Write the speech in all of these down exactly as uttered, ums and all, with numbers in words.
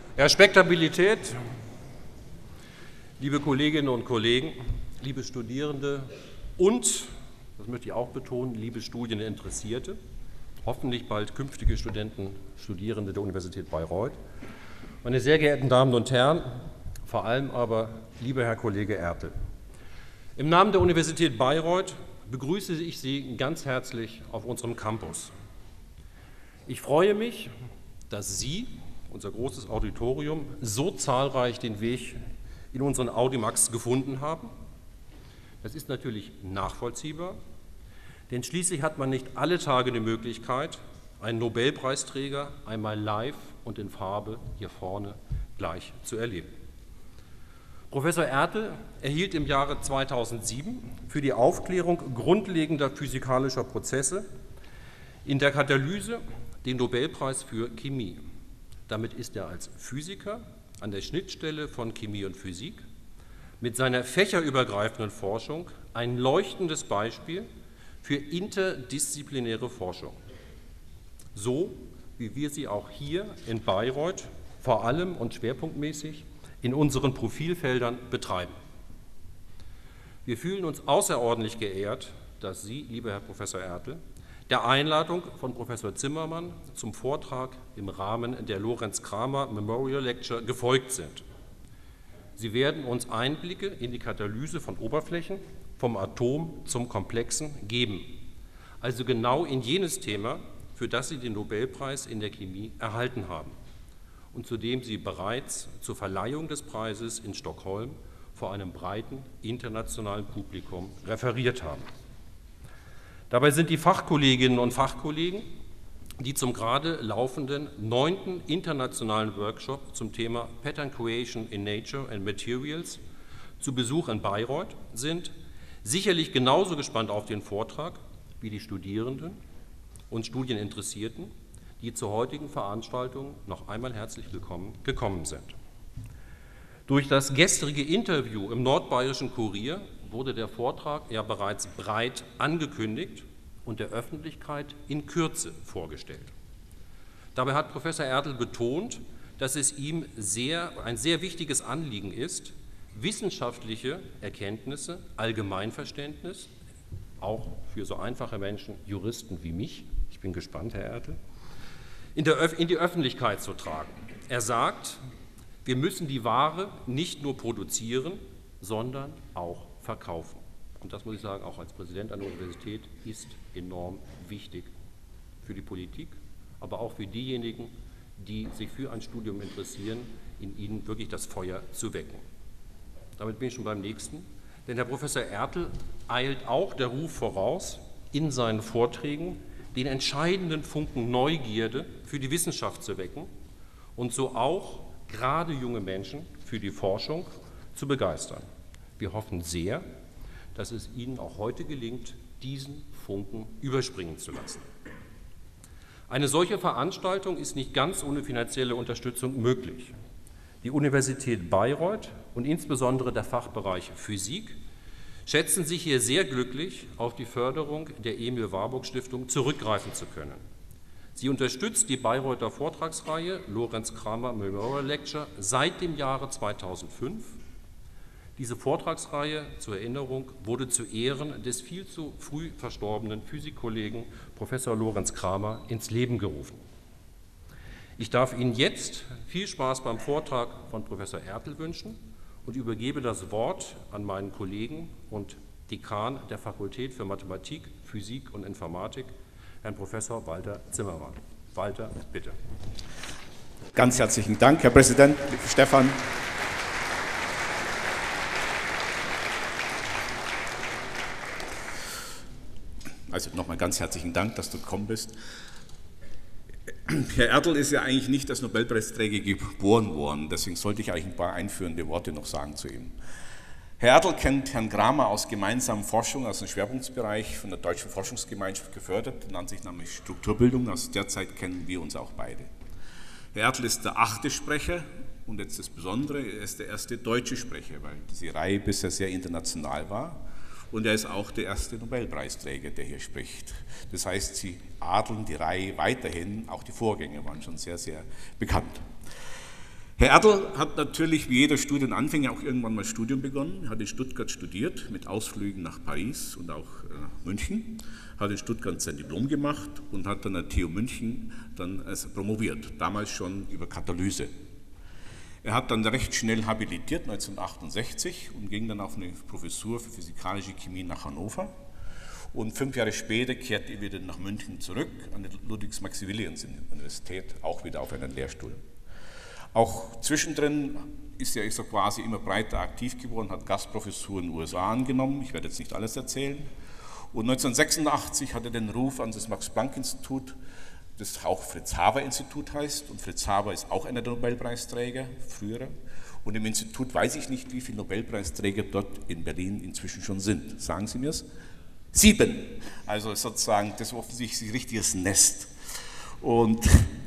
Respektabilität, liebe Kolleginnen und Kollegen, liebe Studierende und, das möchte ich auch betonen, liebe Studieninteressierte, hoffentlich bald künftige Studenten, Studierende der Universität Bayreuth, meine sehr geehrten Damen und Herren, vor allem aber lieber Herr Kollege Ertel. Im Namen der Universität Bayreuth begrüße ich Sie ganz herzlich auf unserem Campus. Ich freue mich, dass Sie, unser großes Auditorium, so zahlreich den Weg in unseren Audimax gefunden haben. Das ist natürlich nachvollziehbar, denn schließlich hat man nicht alle Tage die Möglichkeit, einen Nobelpreisträger einmal live und in Farbe hier vorne gleich zu erleben. Professor Ertel erhielt im Jahre zweitausendsieben für die Aufklärung grundlegender physikalischer Prozesse in der Katalyse den Nobelpreis für Chemie. Damit ist er als Physiker an der Schnittstelle von Chemie und Physik mit seiner fächerübergreifenden Forschung ein leuchtendes Beispiel für interdisziplinäre Forschung. So wie wir sie auch hier in Bayreuth vor allem und schwerpunktmäßig in unseren Profilfeldern betreiben. Wir fühlen uns außerordentlich geehrt, dass Sie, lieber Herr Professor Ertel, der Einladung von Professor Zimmermann zum Vortrag im Rahmen der Lorenz Cramer Memorial Lecture gefolgt sind. Sie werden uns Einblicke in die Katalyse von Oberflächen, vom Atom zum Komplexen geben, also genau in jenes Thema, für das Sie den Nobelpreis in der Chemie erhalten haben und zu dem Sie bereits zur Verleihung des Preises in Stockholm vor einem breiten internationalen Publikum referiert haben. Dabei sind die Fachkolleginnen und Fachkollegen, die zum gerade laufenden neunten internationalen Workshop zum Thema Pattern Creation in Nature and Materials zu Besuch in Bayreuth sind, sicherlich genauso gespannt auf den Vortrag wie die Studierenden und Studieninteressierten, die zur heutigen Veranstaltung noch einmal herzlich willkommen gekommen sind. Durch das gestrige Interview im Nordbayerischen Kurier wurde der Vortrag ja bereits breit angekündigt und der Öffentlichkeit in Kürze vorgestellt. Dabei hat Professor Ertel betont, dass es ihm sehr, ein sehr wichtiges Anliegen ist, wissenschaftliche Erkenntnisse, Allgemeinverständnis, auch für so einfache Menschen, Juristen wie mich, ich bin gespannt, Herr Ertel, in, der, in die Öffentlichkeit zu tragen. Er sagt, wir müssen die Ware nicht nur produzieren, sondern auch verkaufen. Und das muss ich sagen, auch als Präsident einer Universität ist enorm wichtig für die Politik, aber auch für diejenigen, die sich für ein Studium interessieren, in ihnen wirklich das Feuer zu wecken. Damit bin ich schon beim nächsten, denn Herr Professor Ertel eilt auch der Ruf voraus, in seinen Vorträgen den entscheidenden Funken Neugierde für die Wissenschaft zu wecken und so auch gerade junge Menschen für die Forschung zu begeistern. Wir hoffen sehr, dass es Ihnen auch heute gelingt, diesen Funken überspringen zu lassen. Eine solche Veranstaltung ist nicht ganz ohne finanzielle Unterstützung möglich. Die Universität Bayreuth und insbesondere der Fachbereich Physik schätzen sich hier sehr glücklich, auf die Förderung der Emil-Warburg-Stiftung zurückgreifen zu können. Sie unterstützt die Bayreuther Vortragsreihe Lorenz Cramer Memorial Lecture seit dem Jahre zweitausendfünf. Diese Vortragsreihe zur Erinnerung wurde zu Ehren des viel zu früh verstorbenen Physikkollegen Professor Lorenz Cramer ins Leben gerufen. Ich darf Ihnen jetzt viel Spaß beim Vortrag von Professor Ertel wünschen und übergebe das Wort an meinen Kollegen und Dekan der Fakultät für Mathematik, Physik und Informatik, Herrn Professor Walter Zimmermann. Walter, bitte. Ganz herzlichen Dank, Herr Präsident Stefan. Also nochmal ganz herzlichen Dank, dass du gekommen bist. Herr Ertel ist ja eigentlich nicht als Nobelpreisträger geboren worden, deswegen sollte ich eigentlich ein paar einführende Worte noch sagen zu ihm. Herr Ertel kennt Herrn Cramer aus gemeinsamen Forschung, aus dem Schwerpunktbereich von der Deutschen Forschungsgemeinschaft gefördert, nannte sich nämlich Strukturbildung. Aus der Zeit kennen wir uns auch beide. Herr Ertel ist der achte Sprecher und jetzt das Besondere, er ist der erste deutsche Sprecher, weil diese Reihe bisher sehr international war. Und er ist auch der erste Nobelpreisträger, der hier spricht. Das heißt, Sie adeln die Reihe weiterhin, auch die Vorgänger waren schon sehr, sehr bekannt. Herr Ertl hat natürlich wie jeder Studienanfänger auch irgendwann mal Studium begonnen. Er hat in Stuttgart studiert, mit Ausflügen nach Paris und auch nach München. Hat in Stuttgart sein Diplom gemacht und hat dann an der T U München dann also promoviert, damals schon über Katalyse. Er hat dann recht schnell habilitiert, neunzehnhundertachtundsechzig, und ging dann auf eine Professur für physikalische Chemie nach Hannover. Und fünf Jahre später kehrte er wieder nach München zurück, an die Ludwigs-Maximilians-Universität, auch wieder auf einen Lehrstuhl. Auch zwischendrin ist er, ich so quasi immer breiter aktiv geworden, hat Gastprofessuren in den U S A angenommen, ich werde jetzt nicht alles erzählen. Und neunzehnhundertsechsundachtzig hat er den Ruf an das Max-Planck-Institut, das auch Fritz-Haber-Institut heißt, und Fritz Haber ist auch einer der Nobelpreisträger, früherer. Und im Institut weiß ich nicht, wie viele Nobelpreisträger dort in Berlin inzwischen schon sind. Sagen Sie mir es? Sieben. Also sozusagen, das ist offensichtlich ein richtiges Nest. Und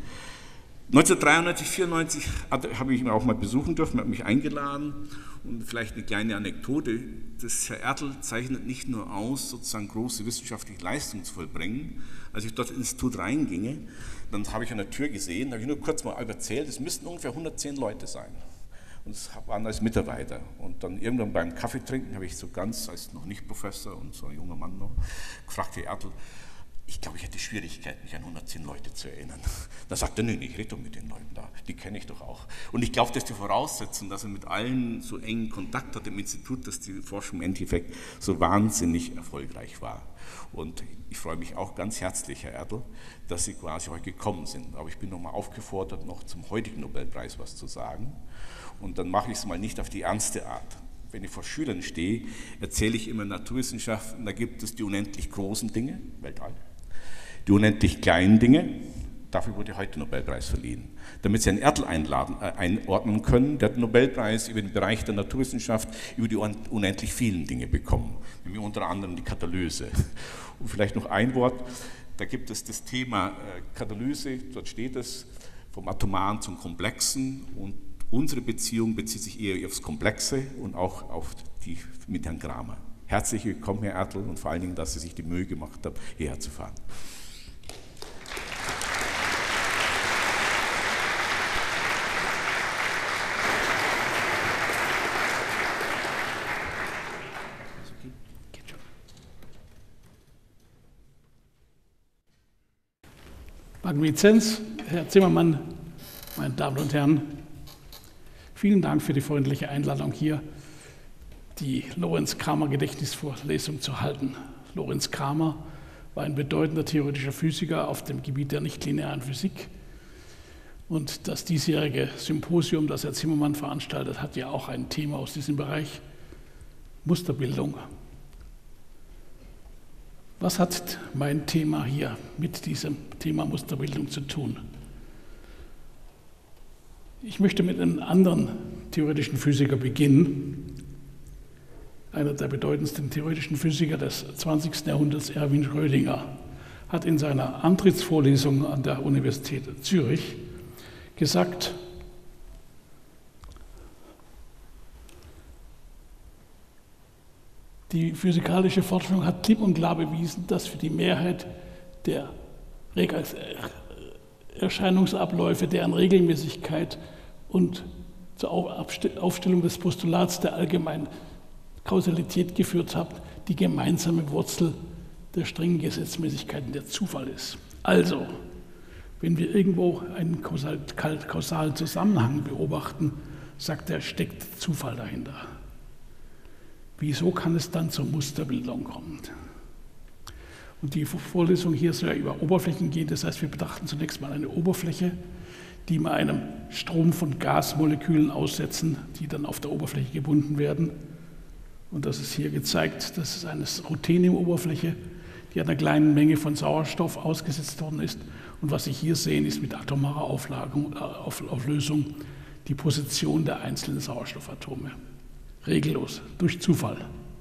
neunzehnhundertdreiundneunzig, vierundneunzig habe ich ihn auch mal besuchen dürfen, hat mich eingeladen. Und vielleicht eine kleine Anekdote, das Herr Ertl zeichnet nicht nur aus, sozusagen große wissenschaftliche Leistungen zu vollbringen. Als ich dort ins Institut reinginge, dann habe ich an der Tür gesehen, da habe ich nur kurz mal erzählt, es müssten ungefähr hundertzehn Leute sein. Und es waren als Mitarbeiter. Und dann irgendwann beim Kaffeetrinken habe ich so ganz, als noch nicht Professor und so ein junger Mann noch, gefragt, Herr Ertl, ich glaube, ich hätte Schwierigkeiten, mich an hundertzehn Leute zu erinnern. Da sagt er, nee, ich rede doch mit den Leuten da, die kenne ich doch auch. Und ich glaube, dass die Voraussetzung, dass er mit allen so engen Kontakt hat im Institut, dass die Forschung im Endeffekt so wahnsinnig erfolgreich war. Und ich freue mich auch ganz herzlich, Herr Ertl, dass Sie quasi heute gekommen sind. Aber ich bin nochmal aufgefordert, noch zum heutigen Nobelpreis was zu sagen. Und dann mache ich es mal nicht auf die ernste Art. Wenn ich vor Schülern stehe, erzähle ich immer Naturwissenschaften, da gibt es die unendlich großen Dinge, Weltall, die unendlich kleinen Dinge, dafür wurde heute Nobelpreis verliehen. Damit Sie einen Ertl einladen, äh, einordnen können, der hat den Nobelpreis über den Bereich der Naturwissenschaft, über die unendlich vielen Dinge bekommen, nämlich unter anderem die Katalyse. Und vielleicht noch ein Wort, da gibt es das Thema äh, Katalyse, dort steht es, vom Atomaren zum Komplexen, und unsere Beziehung bezieht sich eher aufs Komplexe und auch auf die mit Herrn Kramer. Herzlich willkommen, Herr Ertl, und vor allen Dingen, dass Sie sich die Mühe gemacht haben, hierher zu fahren. Magnifizenz, Herr Zimmermann, meine Damen und Herren, vielen Dank für die freundliche Einladung, hier die Lorenz-Cramer-Gedächtnisvorlesung zu halten. Lorenz Cramer war ein bedeutender theoretischer Physiker auf dem Gebiet der nichtlinearen Physik. Und das diesjährige Symposium, das Herr Zimmermann veranstaltet, hat ja auch ein Thema aus diesem Bereich, Musterbildung. Was hat mein Thema hier mit diesem Thema Musterbildung zu tun? Ich möchte mit einem anderen theoretischen Physiker beginnen. Einer der bedeutendsten theoretischen Physiker des zwanzigsten Jahrhunderts, Erwin Schrödinger, hat in seiner Antrittsvorlesung an der Universität Zürich gesagt, die physikalische Forschung hat klipp und klar bewiesen, dass für die Mehrheit der Erscheinungsabläufe, deren Regelmäßigkeit und zur Aufstellung des Postulats der allgemeinen Kausalität geführt hat, die gemeinsame Wurzel der strengen Gesetzmäßigkeiten der Zufall ist. Also, wenn wir irgendwo einen kausalen Zusammenhang beobachten, sagt er, steckt Zufall dahinter. Wieso kann es dann zur Musterbildung kommen? Und die Vorlesung hier soll ja über Oberflächen gehen, das heißt, wir betrachten zunächst mal eine Oberfläche, die wir einem Strom von Gasmolekülen aussetzen, die dann auf der Oberfläche gebunden werden. Und das ist hier gezeigt, das ist eine Ruthenium-Oberfläche, die einer kleinen Menge von Sauerstoff ausgesetzt worden ist. Und was Sie hier sehen, ist mit atomarer Auflösung die Position der einzelnen Sauerstoffatome. Regellos, durch Zufall.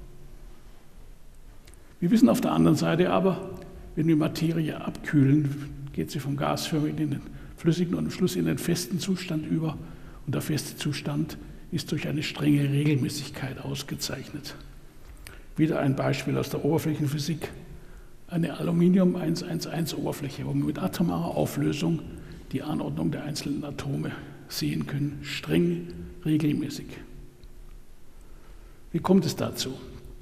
Wir wissen auf der anderen Seite aber, wenn wir Materie abkühlen, geht sie vom gasförmigen in den flüssigen und am Schluss in den festen Zustand über. Und der feste Zustand ist durch eine strenge Regelmäßigkeit ausgezeichnet. Wieder ein Beispiel aus der Oberflächenphysik. Eine Aluminium eins eins eins Oberfläche, wo wir mit atomarer Auflösung die Anordnung der einzelnen Atome sehen können, streng regelmäßig. Wie kommt es dazu?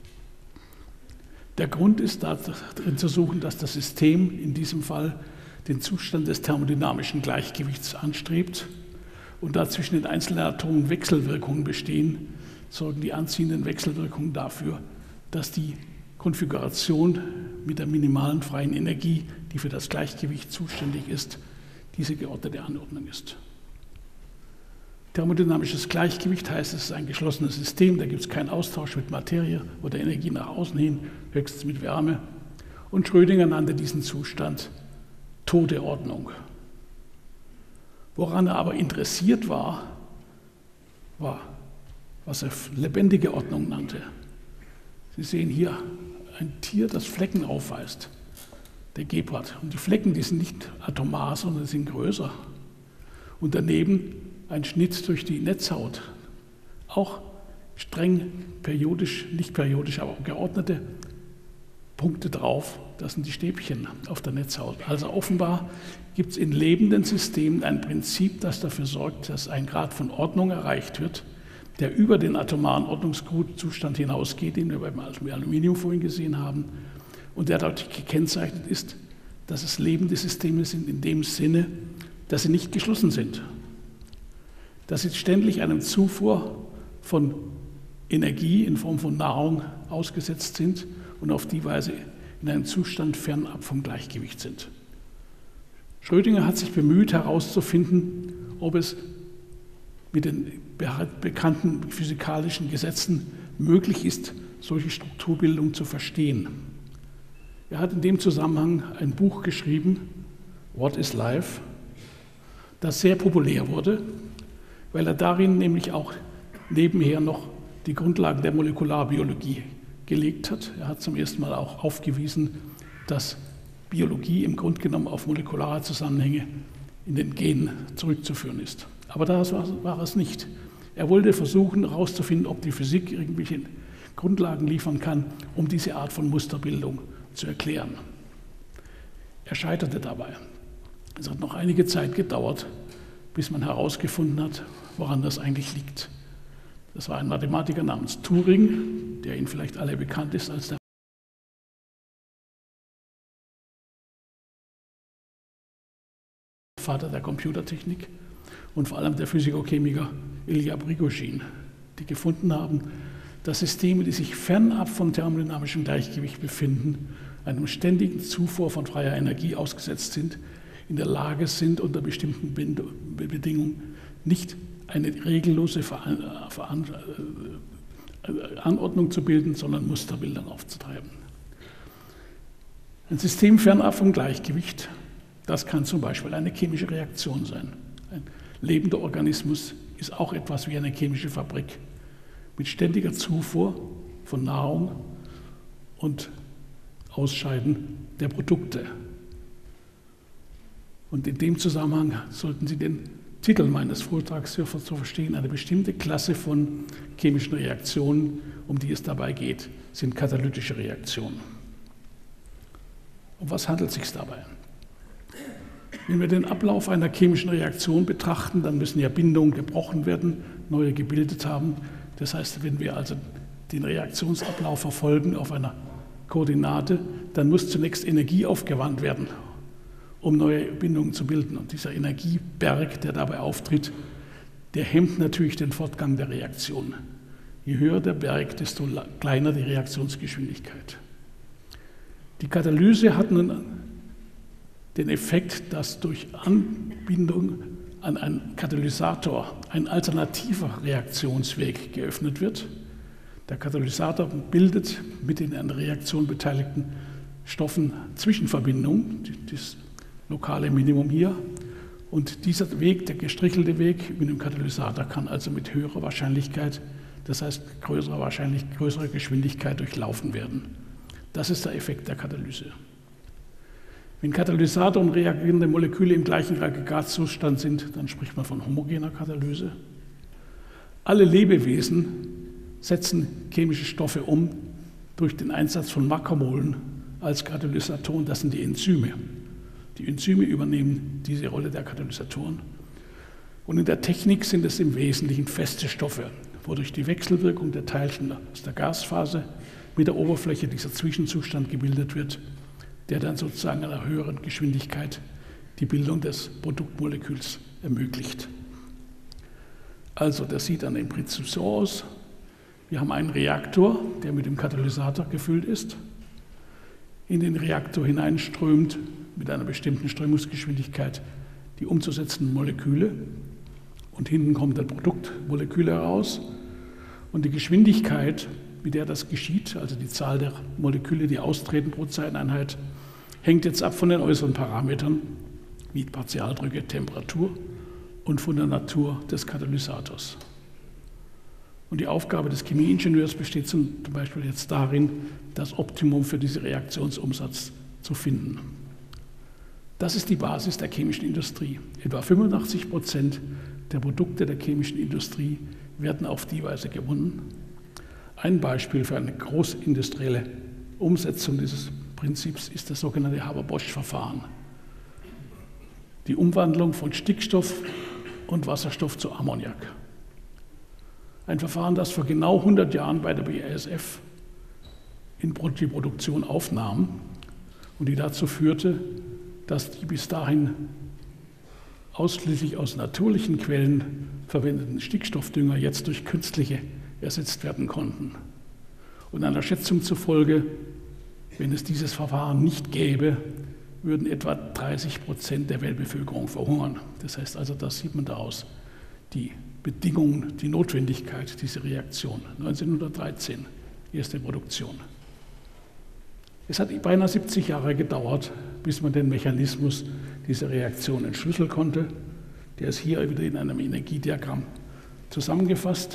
Der Grund ist darin zu suchen, dass das System in diesem Fall den Zustand des thermodynamischen Gleichgewichts anstrebt und da zwischen den einzelnen Atomen Wechselwirkungen bestehen, sorgen die anziehenden Wechselwirkungen dafür, dass die Konfiguration mit der minimalen freien Energie, die für das Gleichgewicht zuständig ist, diese geordnete Anordnung ist. Thermodynamisches Gleichgewicht heißt, es ist ein geschlossenes System, da gibt es keinen Austausch mit Materie oder Energie nach außen hin, höchstens mit Wärme. Und Schrödinger nannte diesen Zustand tote Ordnung. Woran er aber interessiert war, war, was er lebendige Ordnung nannte. Sie sehen hier ein Tier, das Flecken aufweist, der Gepard. Und die Flecken, die sind nicht atomar, sondern sind größer. Und daneben ein Schnitt durch die Netzhaut. Auch streng periodisch, nicht periodisch, aber geordnete Punkte drauf. Das sind die Stäbchen auf der Netzhaut. Also offenbar gibt es in lebenden Systemen ein Prinzip, das dafür sorgt, dass ein Grad von Ordnung erreicht wird, der über den atomaren Ordnungszustand hinausgeht, den wir beim Aluminium vorhin gesehen haben, und der dadurch gekennzeichnet ist, dass es lebende Systeme sind in dem Sinne, dass sie nicht geschlossen sind, dass sie ständig einem Zufuhr von Energie in Form von Nahrung ausgesetzt sind und auf die Weise in einem Zustand fernab vom Gleichgewicht sind. Schrödinger hat sich bemüht herauszufinden, ob es mit den bekannten physikalischen Gesetzen möglich ist, solche Strukturbildung zu verstehen. Er hat in dem Zusammenhang ein Buch geschrieben, What is Life?, das sehr populär wurde, weil er darin nämlich auch nebenher noch die Grundlagen der Molekularbiologie gelegt hat. Er hat zum ersten Mal auch aufgewiesen, dass Biologie im Grunde genommen auf molekulare Zusammenhänge in den Genen zurückzuführen ist. Aber das war, war es nicht. Er wollte versuchen, herauszufinden, ob die Physik irgendwelche Grundlagen liefern kann, um diese Art von Musterbildung zu erklären. Er scheiterte dabei. Es hat noch einige Zeit gedauert, bis man herausgefunden hat, woran das eigentlich liegt. Das war ein Mathematiker namens Turing, der Ihnen vielleicht alle bekannt ist als der Vater der Computertechnik, und vor allem der Physikochemiker Ilja Prigozhin, die gefunden haben, dass Systeme, die sich fernab vom thermodynamischen Gleichgewicht befinden, einem ständigen Zufuhr von freier Energie ausgesetzt sind, in der Lage sind, unter bestimmten Bedingungen nicht eine regellose Anordnung zu bilden, sondern Musterbildern aufzutreiben. Ein System fernab vom Gleichgewicht, das kann zum Beispiel eine chemische Reaktion sein. Ein lebender Organismus ist auch etwas wie eine chemische Fabrik mit ständiger Zufuhr von Nahrung und Ausscheiden der Produkte. Und in dem Zusammenhang sollten Sie den Titel meines Vortrags so verstehen: Eine bestimmte Klasse von chemischen Reaktionen, um die es dabei geht, sind katalytische Reaktionen. Um was handelt es sich dabei? Wenn wir den Ablauf einer chemischen Reaktion betrachten, dann müssen ja Bindungen gebrochen werden, neue gebildet haben. Das heißt, wenn wir also den Reaktionsablauf verfolgen auf einer Koordinate, dann muss zunächst Energie aufgewandt werden, um neue Bindungen zu bilden. Und dieser Energieberg, der dabei auftritt, der hemmt natürlich den Fortgang der Reaktion. Je höher der Berg, desto kleiner die Reaktionsgeschwindigkeit. Die Katalyse hat nun den Effekt, dass durch Anbindung an einen Katalysator ein alternativer Reaktionsweg geöffnet wird. Der Katalysator bildet mit den an der Reaktion beteiligten Stoffen Zwischenverbindungen, das lokale Minimum hier. Und dieser Weg, der gestrichelte Weg mit dem Katalysator, kann also mit höherer Wahrscheinlichkeit, das heißt größerer Wahrscheinlich, größerer Geschwindigkeit durchlaufen werden. Das ist der Effekt der Katalyse. Wenn Katalysator und reagierende Moleküle im gleichen Aggregatzustand sind, dann spricht man von homogener Katalyse. Alle Lebewesen setzen chemische Stoffe um durch den Einsatz von Makromolen als Katalysatoren. Das sind die Enzyme. Die Enzyme übernehmen diese Rolle der Katalysatoren. Und in der Technik sind es im Wesentlichen feste Stoffe, wodurch die Wechselwirkung der Teilchen aus der Gasphase mit der Oberfläche dieser Zwischenzustand gebildet wird, der dann sozusagen an einer höheren Geschwindigkeit die Bildung des Produktmoleküls ermöglicht. Also das sieht dann im Prinzip so aus. Wir haben einen Reaktor, der mit dem Katalysator gefüllt ist. In den Reaktor hineinströmt mit einer bestimmten Strömungsgeschwindigkeit die umzusetzenden Moleküle und hinten kommt ein Produktmolekül heraus und die Geschwindigkeit, mit der das geschieht, also die Zahl der Moleküle, die austreten pro Zeiteinheit, hängt jetzt ab von den äußeren Parametern wie Partialdrücke, Temperatur und von der Natur des Katalysators. Und die Aufgabe des Chemieingenieurs besteht zum Beispiel jetzt darin, das Optimum für diesen Reaktionsumsatz zu finden. Das ist die Basis der chemischen Industrie. Etwa fünfundachtzig Prozent der Produkte der chemischen Industrie werden auf die Weise gewonnen. Ein Beispiel für eine großindustrielle Umsetzung dieses Prinzips ist das sogenannte Haber-Bosch-Verfahren. Die Umwandlung von Stickstoff und Wasserstoff zu Ammoniak. Ein Verfahren, das vor genau hundert Jahren bei der B A S F in die Produktion aufnahm und die dazu führte, dass die bis dahin ausschließlich aus natürlichen Quellen verwendeten Stickstoffdünger jetzt durch künstliche ersetzt werden konnten. Und einer Schätzung zufolge, wenn es dieses Verfahren nicht gäbe, würden etwa dreißig Prozent der Weltbevölkerung verhungern. Das heißt also, das sieht man daraus, die Bedingungen, die Notwendigkeit dieser Reaktion. neunzehnhundertdreizehn, erste Produktion. Es hat beinahe siebzig Jahre gedauert, bis man den Mechanismus dieser Reaktion entschlüsseln konnte. Der ist hier wieder in einem Energiediagramm zusammengefasst.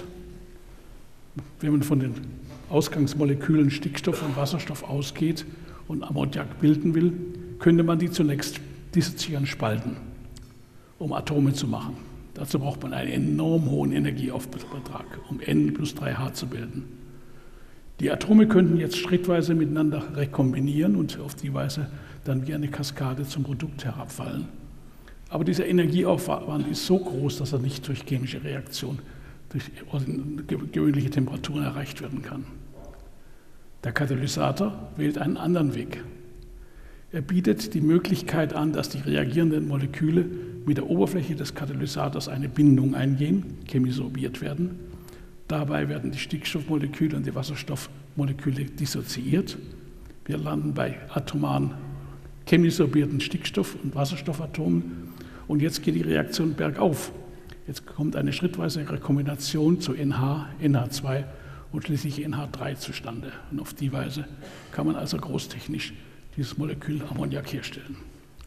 Wenn man von den Ausgangsmolekülen Stickstoff und Wasserstoff ausgeht und Ammoniak bilden will, könnte man die zunächst dissoziieren, spalten, um Atome zu machen. Dazu braucht man einen enorm hohen Energieaufbetrag, um N plus drei H zu bilden. Die Atome könnten jetzt schrittweise miteinander rekombinieren und auf die Weise dann wie eine Kaskade zum Produkt herabfallen. Aber dieser Energieaufwand ist so groß, dass er nicht durch chemische Reaktion, durch gewöhnliche Temperaturen erreicht werden kann. Der Katalysator wählt einen anderen Weg. Er bietet die Möglichkeit an, dass die reagierenden Moleküle mit der Oberfläche des Katalysators eine Bindung eingehen, chemisorbiert werden. Dabei werden die Stickstoffmoleküle und die Wasserstoffmoleküle dissoziiert. Wir landen bei atomaren chemisorbierten Stickstoff- und Wasserstoffatomen. Und jetzt geht die Reaktion bergauf. Jetzt kommt eine schrittweise Rekombination zu N H, N H zwei und schließlich N H drei zustande. Und auf die Weise kann man also großtechnisch dieses Molekül Ammoniak herstellen.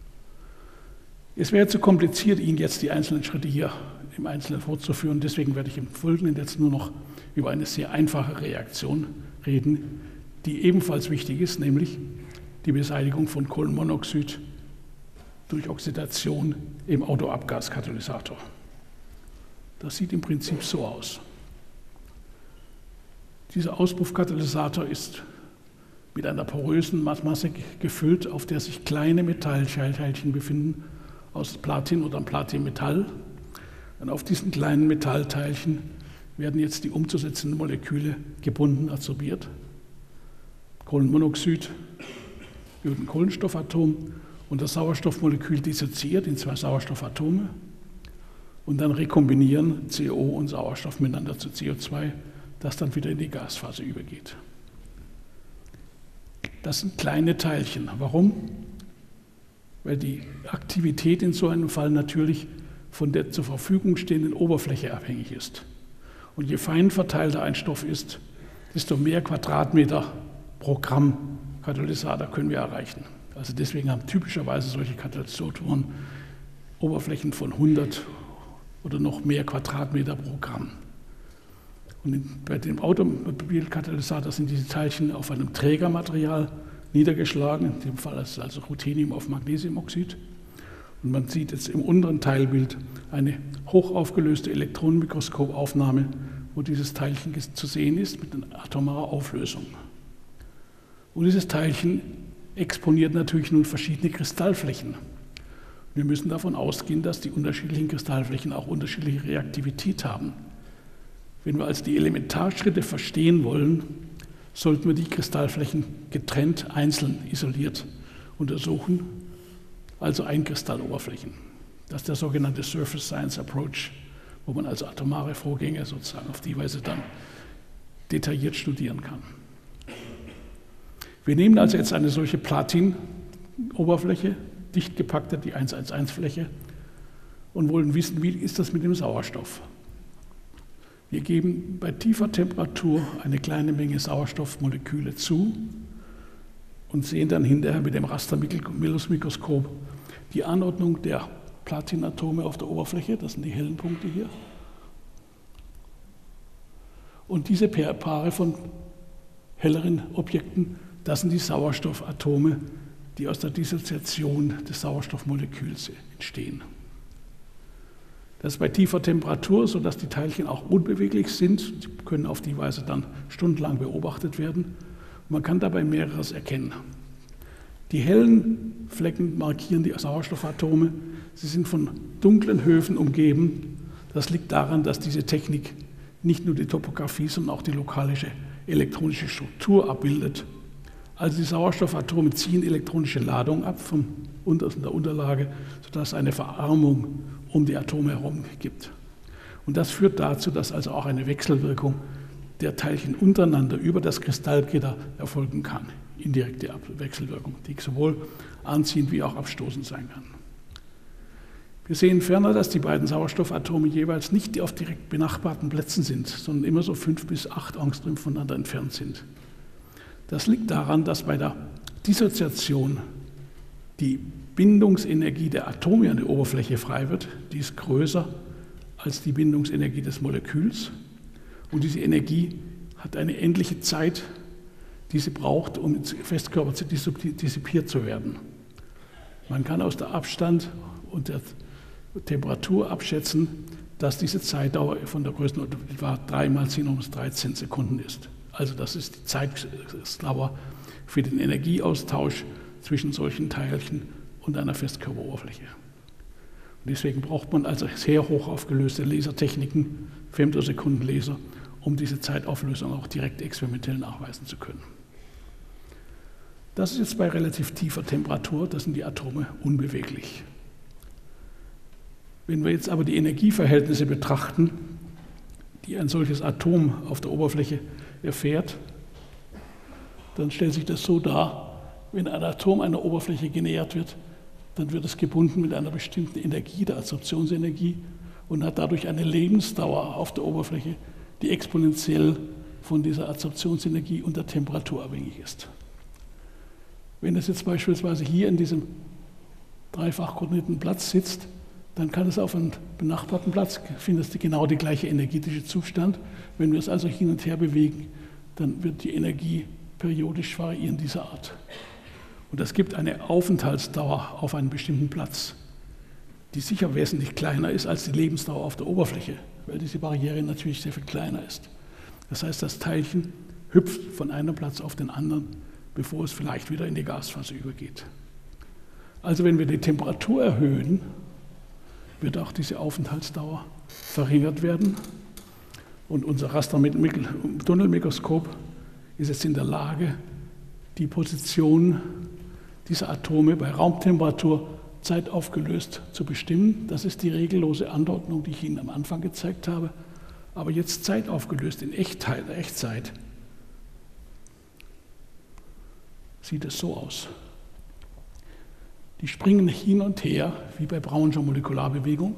Es wäre zu kompliziert, Ihnen jetzt die einzelnen Schritte hier im Einzelnen vorzuführen. Deswegen werde ich im Folgenden jetzt nur noch über eine sehr einfache Reaktion reden, die ebenfalls wichtig ist, nämlich die Beseitigung von Kohlenmonoxid durch Oxidation im Autoabgaskatalysator. Das sieht im Prinzip so aus. Dieser Auspuffkatalysator ist mit einer porösen Masse gefüllt, auf der sich kleine Metallteilchen befinden, aus Platin oder Platinmetall. Und auf diesen kleinen Metallteilchen werden jetzt die umzusetzenden Moleküle gebunden, adsorbiert. Kohlenmonoxid wird ein Kohlenstoffatom und das Sauerstoffmolekül dissoziiert in zwei Sauerstoffatome und dann rekombinieren C O und Sauerstoff miteinander zu C O zwei, das dann wieder in die Gasphase übergeht. Das sind kleine Teilchen. Warum? Weil die Aktivität in so einem Fall natürlich von der zur Verfügung stehenden Oberfläche abhängig ist. Und je fein verteilter ein Stoff ist, desto mehr Quadratmeter pro Gramm Katalysator können wir erreichen. Also deswegen haben typischerweise solche Katalysatoren Oberflächen von hundert oder noch mehr Quadratmeter pro Gramm. Und bei dem Automobilkatalysator sind diese Teilchen auf einem Trägermaterial niedergeschlagen, in dem Fall ist es also Ruthenium auf Magnesiumoxid. Und man sieht jetzt im unteren Teilbild eine hochaufgelöste Elektronenmikroskopaufnahme, wo dieses Teilchen zu sehen ist mit einer atomaren Auflösung. Und dieses Teilchen exponiert natürlich nun verschiedene Kristallflächen. Wir müssen davon ausgehen, dass die unterschiedlichen Kristallflächen auch unterschiedliche Reaktivität haben. Wenn wir also die Elementarschritte verstehen wollen, sollten wir die Kristallflächen getrennt, einzeln, isoliert untersuchen, also Einkristalloberflächen. Das ist der sogenannte Surface Science Approach, wo man also atomare Vorgänge sozusagen auf die Weise dann detailliert studieren kann. Wir nehmen also jetzt eine solche Platin-Oberfläche, dicht gepackte, die eins eins eins-Fläche, und wollen wissen, wie ist das mit dem Sauerstoff. Wir geben bei tiefer Temperatur eine kleine Menge Sauerstoffmoleküle zu und sehen dann hinterher mit dem Raster-Mikroskop die Anordnung der Platinatome auf der Oberfläche, das sind die hellen Punkte hier. Und diese Paare von helleren Objekten, das sind die Sauerstoffatome, die aus der Dissoziation des Sauerstoffmoleküls entstehen. Das ist bei tiefer Temperatur, sodass die Teilchen auch unbeweglich sind. Sie können auf die Weise dann stundenlang beobachtet werden. Und man kann dabei mehreres erkennen. Die hellen Flecken markieren die Sauerstoffatome. Sie sind von dunklen Höfen umgeben. Das liegt daran, dass diese Technik nicht nur die Topographie, sondern auch die lokale elektronische Struktur abbildet. Also die Sauerstoffatome ziehen elektronische Ladung ab von der Unterlage, sodass es eine Verarmung um die Atome herum gibt. Und das führt dazu, dass also auch eine Wechselwirkung der Teilchen untereinander über das Kristallgitter erfolgen kann. Indirekte Wechselwirkung, die sowohl anziehend wie auch abstoßend sein kann. Wir sehen ferner, dass die beiden Sauerstoffatome jeweils nicht auf direkt benachbarten Plätzen sind, sondern immer so fünf bis acht Angström voneinander entfernt sind. Das liegt daran, dass bei der Dissoziation die Bindungsenergie der Atome an der Oberfläche frei wird. Die ist größer als die Bindungsenergie des Moleküls. Und diese Energie hat eine endliche Zeit, die sie braucht, um ins Festkörper dissipiert zu werden. Man kann aus der Abstand und der Temperatur abschätzen, dass diese Zeitdauer von der Größenordnung etwa drei mal zehn hoch dreizehn Sekunden ist. Also das ist die Zeitdauer für den Energieaustausch zwischen solchen Teilchen und einer Festkörperoberfläche. Und deswegen braucht man also sehr hoch aufgelöste Lasertechniken, Femtosekundenlaser, um diese Zeitauflösung auch direkt experimentell nachweisen zu können. Das ist jetzt bei relativ tiefer Temperatur, da sind die Atome unbeweglich. Wenn wir jetzt aber die Energieverhältnisse betrachten, die ein solches Atom auf der Oberfläche erfährt, dann stellt sich das so dar, wenn ein Atom einer Oberfläche genähert wird, dann wird es gebunden mit einer bestimmten Energie, der Adsorptionsenergie, und hat dadurch eine Lebensdauer auf der Oberfläche, die exponentiell von dieser Adsorptionsenergie und der Temperatur abhängig ist. Wenn es jetzt beispielsweise hier in diesem dreifach koordinierten Platz sitzt, dann kann es auf einem benachbarten Platz, findet es genau der gleiche energetische Zustand. Wenn wir es also hin und her bewegen, dann wird die Energie periodisch variieren dieser Art. Und das gibt eine Aufenthaltsdauer auf einem bestimmten Platz, die sicher wesentlich kleiner ist als die Lebensdauer auf der Oberfläche, weil diese Barriere natürlich sehr viel kleiner ist. Das heißt, das Teilchen hüpft von einem Platz auf den anderen, bevor es vielleicht wieder in die Gasphase übergeht. Also wenn wir die Temperatur erhöhen, wird auch diese Aufenthaltsdauer verringert werden. Und unser Raster-Tunnelmikroskop ist jetzt in der Lage, die Position dieser Atome bei Raumtemperatur zeitaufgelöst zu bestimmen. Das ist die regellose Anordnung, die ich Ihnen am Anfang gezeigt habe. Aber jetzt zeitaufgelöst in Echtzeit, Echtzeit sieht es so aus. Die springen hin und her, wie bei Brownscher Molekularbewegung,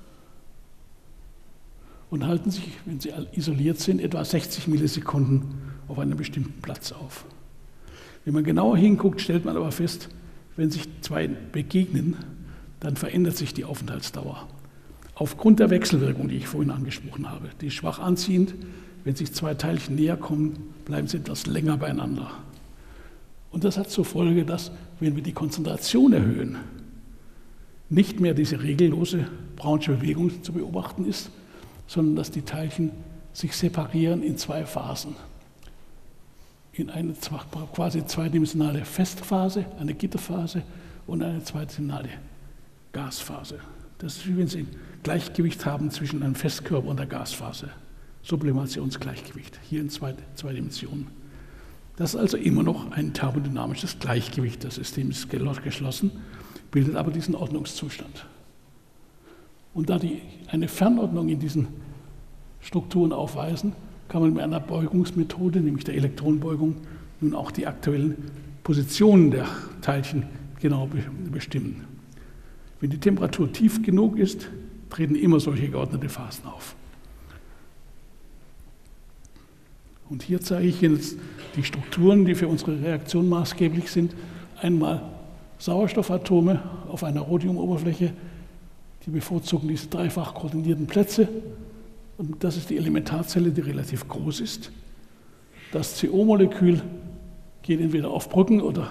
und halten sich, wenn sie isoliert sind, etwa sechzig Millisekunden auf einem bestimmten Platz auf. Wenn man genauer hinguckt, stellt man aber fest, wenn sich zwei begegnen, dann verändert sich die Aufenthaltsdauer. Aufgrund der Wechselwirkung, die ich vorhin angesprochen habe, die ist schwach anziehend. Wenn sich zwei Teilchen näher kommen, bleiben sie etwas länger beieinander. Und das hat zur Folge, dass, wenn wir die Konzentration erhöhen, nicht mehr diese regellose Brownsche Bewegung zu beobachten ist, sondern dass die Teilchen sich separieren in zwei Phasen. In eine quasi zweidimensionale Festphase, eine Gitterphase und eine zweidimensionale Gasphase. Das ist, wie wenn Sie ein Gleichgewicht haben zwischen einem Festkörper und der Gasphase. Sublimationsgleichgewicht, hier in zwei, zwei Dimensionen. Das ist also immer noch ein thermodynamisches Gleichgewicht. Das System ist geschlossen, bildet aber diesen Ordnungszustand. Und da die eine Fernordnung in diesen Strukturen aufweisen, kann man mit einer Beugungsmethode, nämlich der Elektronenbeugung, nun auch die aktuellen Positionen der Teilchen genau bestimmen. Wenn die Temperatur tief genug ist, treten immer solche geordnete Phasen auf. Und hier zeige ich Ihnen jetzt die Strukturen, die für unsere Reaktion maßgeblich sind. Einmal Sauerstoffatome auf einer Rhodiumoberfläche, die bevorzugen diese dreifach koordinierten Plätze. Und das ist die Elementarzelle, die relativ groß ist. Das C O-Molekül geht entweder auf Brücken oder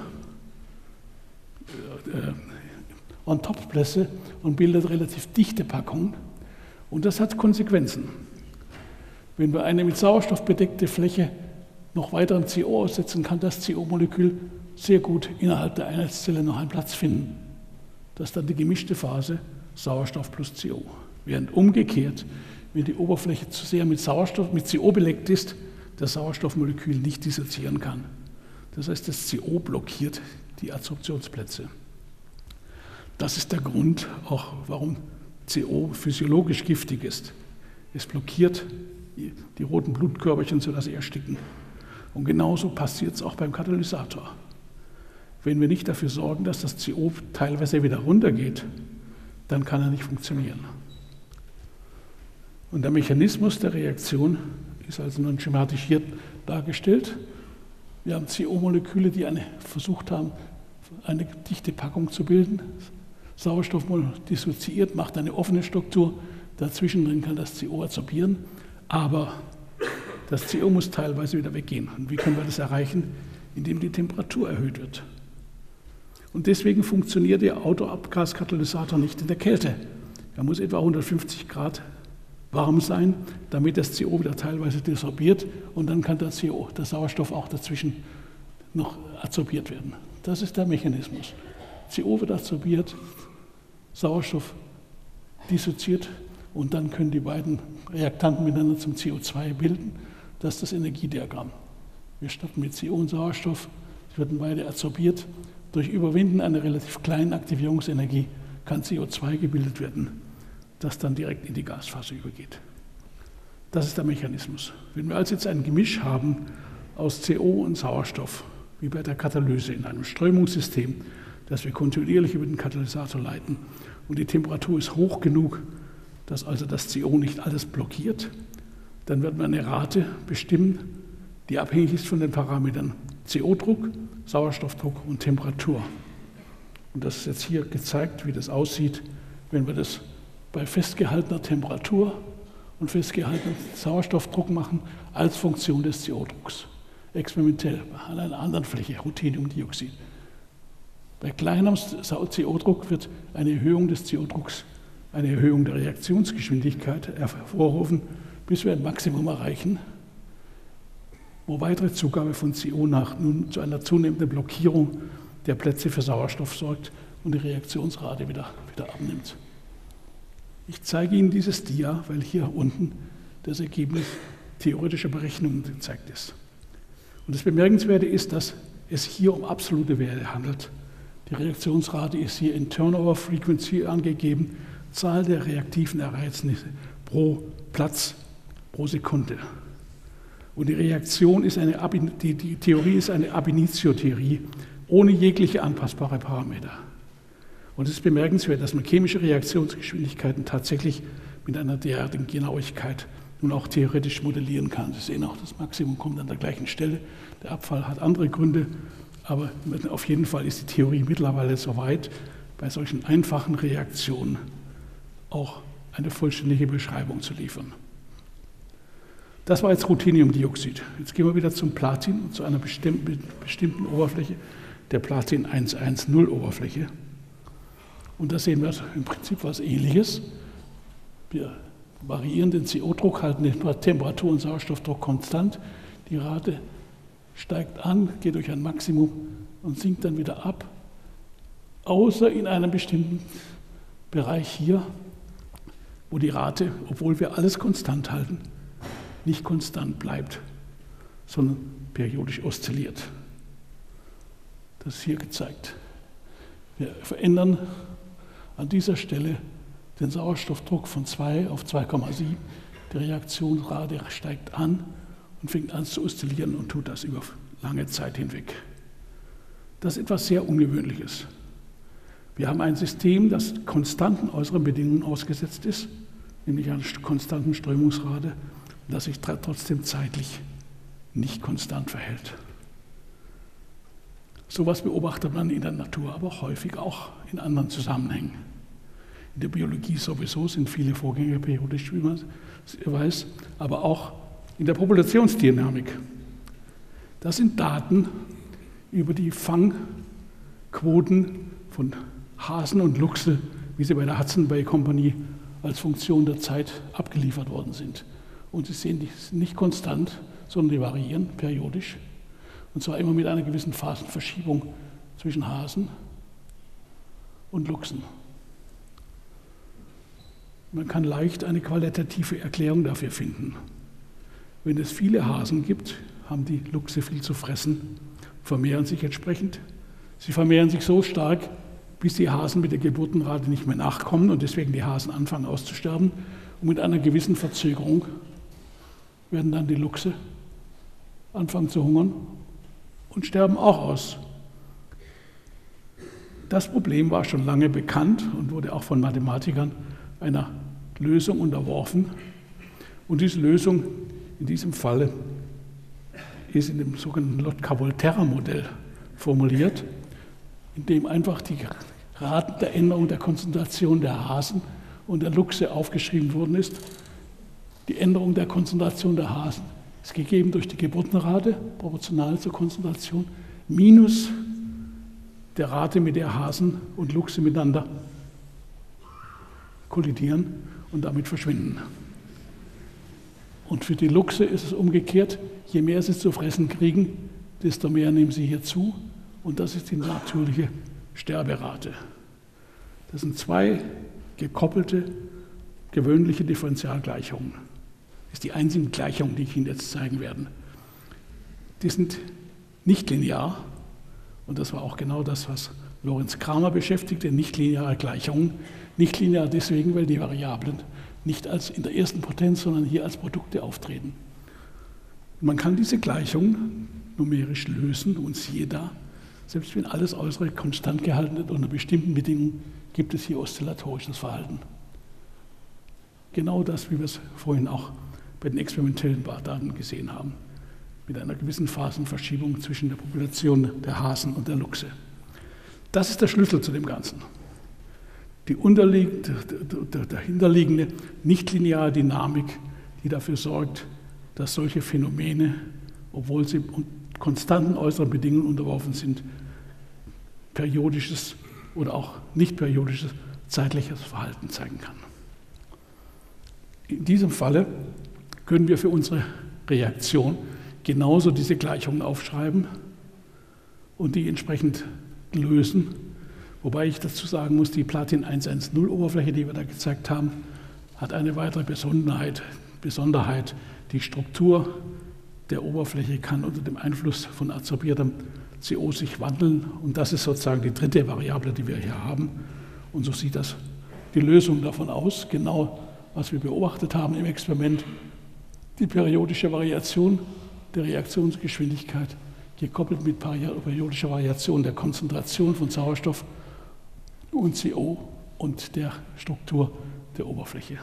äh, On-Top-Plätze und bildet relativ dichte Packungen. Und das hat Konsequenzen. Wenn wir eine mit Sauerstoff bedeckte Fläche noch weiteren C O aussetzen, kann das C O-Molekül sehr gut innerhalb der Einheitszelle noch einen Platz finden. Das ist dann die gemischte Phase Sauerstoff plus C O. Während umgekehrt, wenn die Oberfläche zu sehr mit Sauerstoff, mit C O belegt ist, das Sauerstoffmolekül nicht dissoziieren kann. Das heißt, das C O blockiert die Adsorptionsplätze. Das ist der Grund, auch warum C O physiologisch giftig ist. Es blockiert die, die roten Blutkörperchen, sodass sie ersticken. Und genauso passiert es auch beim Katalysator. Wenn wir nicht dafür sorgen, dass das C O teilweise wieder runtergeht, dann kann er nicht funktionieren. Und der Mechanismus der Reaktion ist also nun schematisch hier dargestellt. Wir haben C O-Moleküle, die eine, versucht haben, eine dichte Packung zu bilden. Sauerstoff dissoziiert, macht eine offene Struktur. Dazwischen drin kann das C O adsorbieren, aber das C O muss teilweise wieder weggehen. Und wie können wir das erreichen? Indem die Temperatur erhöht wird. Und deswegen funktioniert der Autoabgaskatalysator nicht in der Kälte. Er muss etwa hundertfünfzig Grad warm sein, damit das C O wieder teilweise desorbiert und dann kann der, C O, der Sauerstoff auch dazwischen noch adsorbiert werden. Das ist der Mechanismus. C O wird adsorbiert, Sauerstoff dissoziiert und dann können die beiden Reaktanten miteinander zum C O zwei bilden. Das ist das Energiediagramm. Wir starten mit C O und Sauerstoff, sie werden beide adsorbiert. Durch Überwinden einer relativ kleinen Aktivierungsenergie kann C O zwei gebildet werden, das dann direkt in die Gasphase übergeht. Das ist der Mechanismus. Wenn wir also jetzt ein Gemisch haben aus C O und Sauerstoff, wie bei der Katalyse in einem Strömungssystem, das wir kontinuierlich über den Katalysator leiten und die Temperatur ist hoch genug, dass also das C O nicht alles blockiert, dann wird man eine Rate bestimmen, die abhängig ist von den Parametern C O-Druck, Sauerstoffdruck und Temperatur. Und das ist jetzt hier gezeigt, wie das aussieht, wenn wir das bei festgehaltener Temperatur und festgehaltenem Sauerstoffdruck machen, als Funktion des C O-Drucks. Experimentell an einer anderen Fläche, Rutheniumdioxid. Bei kleinem C O-Druck wird eine Erhöhung des C O-Drucks, eine Erhöhung der Reaktionsgeschwindigkeit hervorrufen, bis wir ein Maximum erreichen, wo weitere Zugabe von C O nach nun zu einer zunehmenden Blockierung der Plätze für Sauerstoff sorgt und die Reaktionsrate wieder, wieder abnimmt. Ich zeige Ihnen dieses Dia, weil hier unten das Ergebnis theoretischer Berechnungen gezeigt ist. Und das Bemerkenswerte ist, dass es hier um absolute Werte handelt. Die Reaktionsrate ist hier in Turnover Frequency angegeben, Zahl der reaktiven Ereignisse pro Platz pro Sekunde. Und die Reaktion ist eine, die, die Theorie ist eine Ab-initio-Theorie ohne jegliche anpassbare Parameter. Und es ist bemerkenswert, dass man chemische Reaktionsgeschwindigkeiten tatsächlich mit einer derartigen Genauigkeit nun auch theoretisch modellieren kann. Sie sehen auch, das Maximum kommt an der gleichen Stelle. Der Abfall hat andere Gründe, aber auf jeden Fall ist die Theorie mittlerweile so weit, bei solchen einfachen Reaktionen auch eine vollständige Beschreibung zu liefern. Das war jetzt Rutheniumdioxid. Jetzt gehen wir wieder zum Platin und zu einer bestimmten, bestimmten Oberfläche, der Platin hundertzehn Oberfläche. Und da sehen wir im Prinzip was Ähnliches. Wir variieren den C O-Druck, halten die Temperatur und Sauerstoffdruck konstant. Die Rate steigt an, geht durch ein Maximum und sinkt dann wieder ab, außer in einem bestimmten Bereich hier, wo die Rate, obwohl wir alles konstant halten, nicht konstant bleibt, sondern periodisch oszilliert. Das ist hier gezeigt. Wir verändern an dieser Stelle den Sauerstoffdruck von zwei auf zwei Komma sieben. Die Reaktionsrate steigt an und fängt an zu oszillieren und tut das über lange Zeit hinweg. Das ist etwas sehr Ungewöhnliches. Wir haben ein System, das konstanten äußeren Bedingungen ausgesetzt ist, nämlich einer konstanten Strömungsrate, und das sich trotzdem zeitlich nicht konstant verhält. Sowas beobachtet man in der Natur, aber häufig auch in anderen Zusammenhängen. In der Biologie sowieso sind viele Vorgänge periodisch, wie man weiß, aber auch in der Populationsdynamik. Das sind Daten über die Fangquoten von Hasen und Luchse, wie sie bei der Hudson Bay Company als Funktion der Zeit abgeliefert worden sind. Und Sie sehen, die sind nicht konstant, sondern die variieren periodisch. Und zwar immer mit einer gewissen Phasenverschiebung zwischen Hasen und Luchsen. Man kann leicht eine qualitative Erklärung dafür finden. Wenn es viele Hasen gibt, haben die Luchse viel zu fressen, vermehren sich entsprechend. Sie vermehren sich so stark, bis die Hasen mit der Geburtenrate nicht mehr nachkommen und deswegen die Hasen anfangen auszusterben. Und mit einer gewissen Verzögerung werden dann die Luchse anfangen zu hungern und sterben auch aus. Das Problem war schon lange bekannt und wurde auch von Mathematikern einer Lösung unterworfen. Und diese Lösung in diesem Falle ist in dem sogenannten Lotka-Volterra-Modell formuliert, in dem einfach die Raten der Änderung der Konzentration der Hasen und der Luchse aufgeschrieben worden ist. Die Änderung der Konzentration der Hasen ist gegeben durch die Geburtenrate, proportional zur Konzentration, minus der Rate, mit der Hasen und Luchse miteinander kollidieren und damit verschwinden. Und für die Luchse ist es umgekehrt, je mehr sie zu fressen kriegen, desto mehr nehmen sie hier zu. Und das ist die natürliche Sterberate. Das sind zwei gekoppelte, gewöhnliche Differentialgleichungen. Das ist die einzige Gleichung, die ich Ihnen jetzt zeigen werde. Die sind nicht linear. Und das war auch genau das, was Lorenz Cramer beschäftigte, nichtlineare Gleichungen. Nicht linear deswegen, weil die Variablen nicht als in der ersten Potenz, sondern hier als Produkte auftreten. Man kann diese Gleichung numerisch lösen und siehe da, selbst wenn alles Äußere konstant gehalten wird, unter bestimmten Bedingungen gibt es hier oszillatorisches Verhalten. Genau das, wie wir es vorhin auch bei den experimentellen Daten gesehen haben, mit einer gewissen Phasenverschiebung zwischen der Population der Hasen und der Luchse. Das ist der Schlüssel zu dem Ganzen. Die dahinterliegende nichtlineare Dynamik, die dafür sorgt, dass solche Phänomene, obwohl sie konstanten äußeren Bedingungen unterworfen sind, periodisches oder auch nicht periodisches zeitliches Verhalten zeigen kann. In diesem Falle können wir für unsere Reaktion genauso diese Gleichungen aufschreiben und die entsprechend lösen. Wobei ich dazu sagen muss, die Platin hundertzehn-Oberfläche, die wir da gezeigt haben, hat eine weitere Besonderheit. Besonderheit. Die Struktur der Oberfläche kann unter dem Einfluss von adsorbiertem C O sich wandeln. Und das ist sozusagen die dritte Variable, die wir hier haben. Und so sieht das die Lösung davon aus, genau was wir beobachtet haben im Experiment. Die periodische Variation der Reaktionsgeschwindigkeit gekoppelt mit periodischer Variation der Konzentration von Sauerstoff und C O und der Struktur der Oberfläche.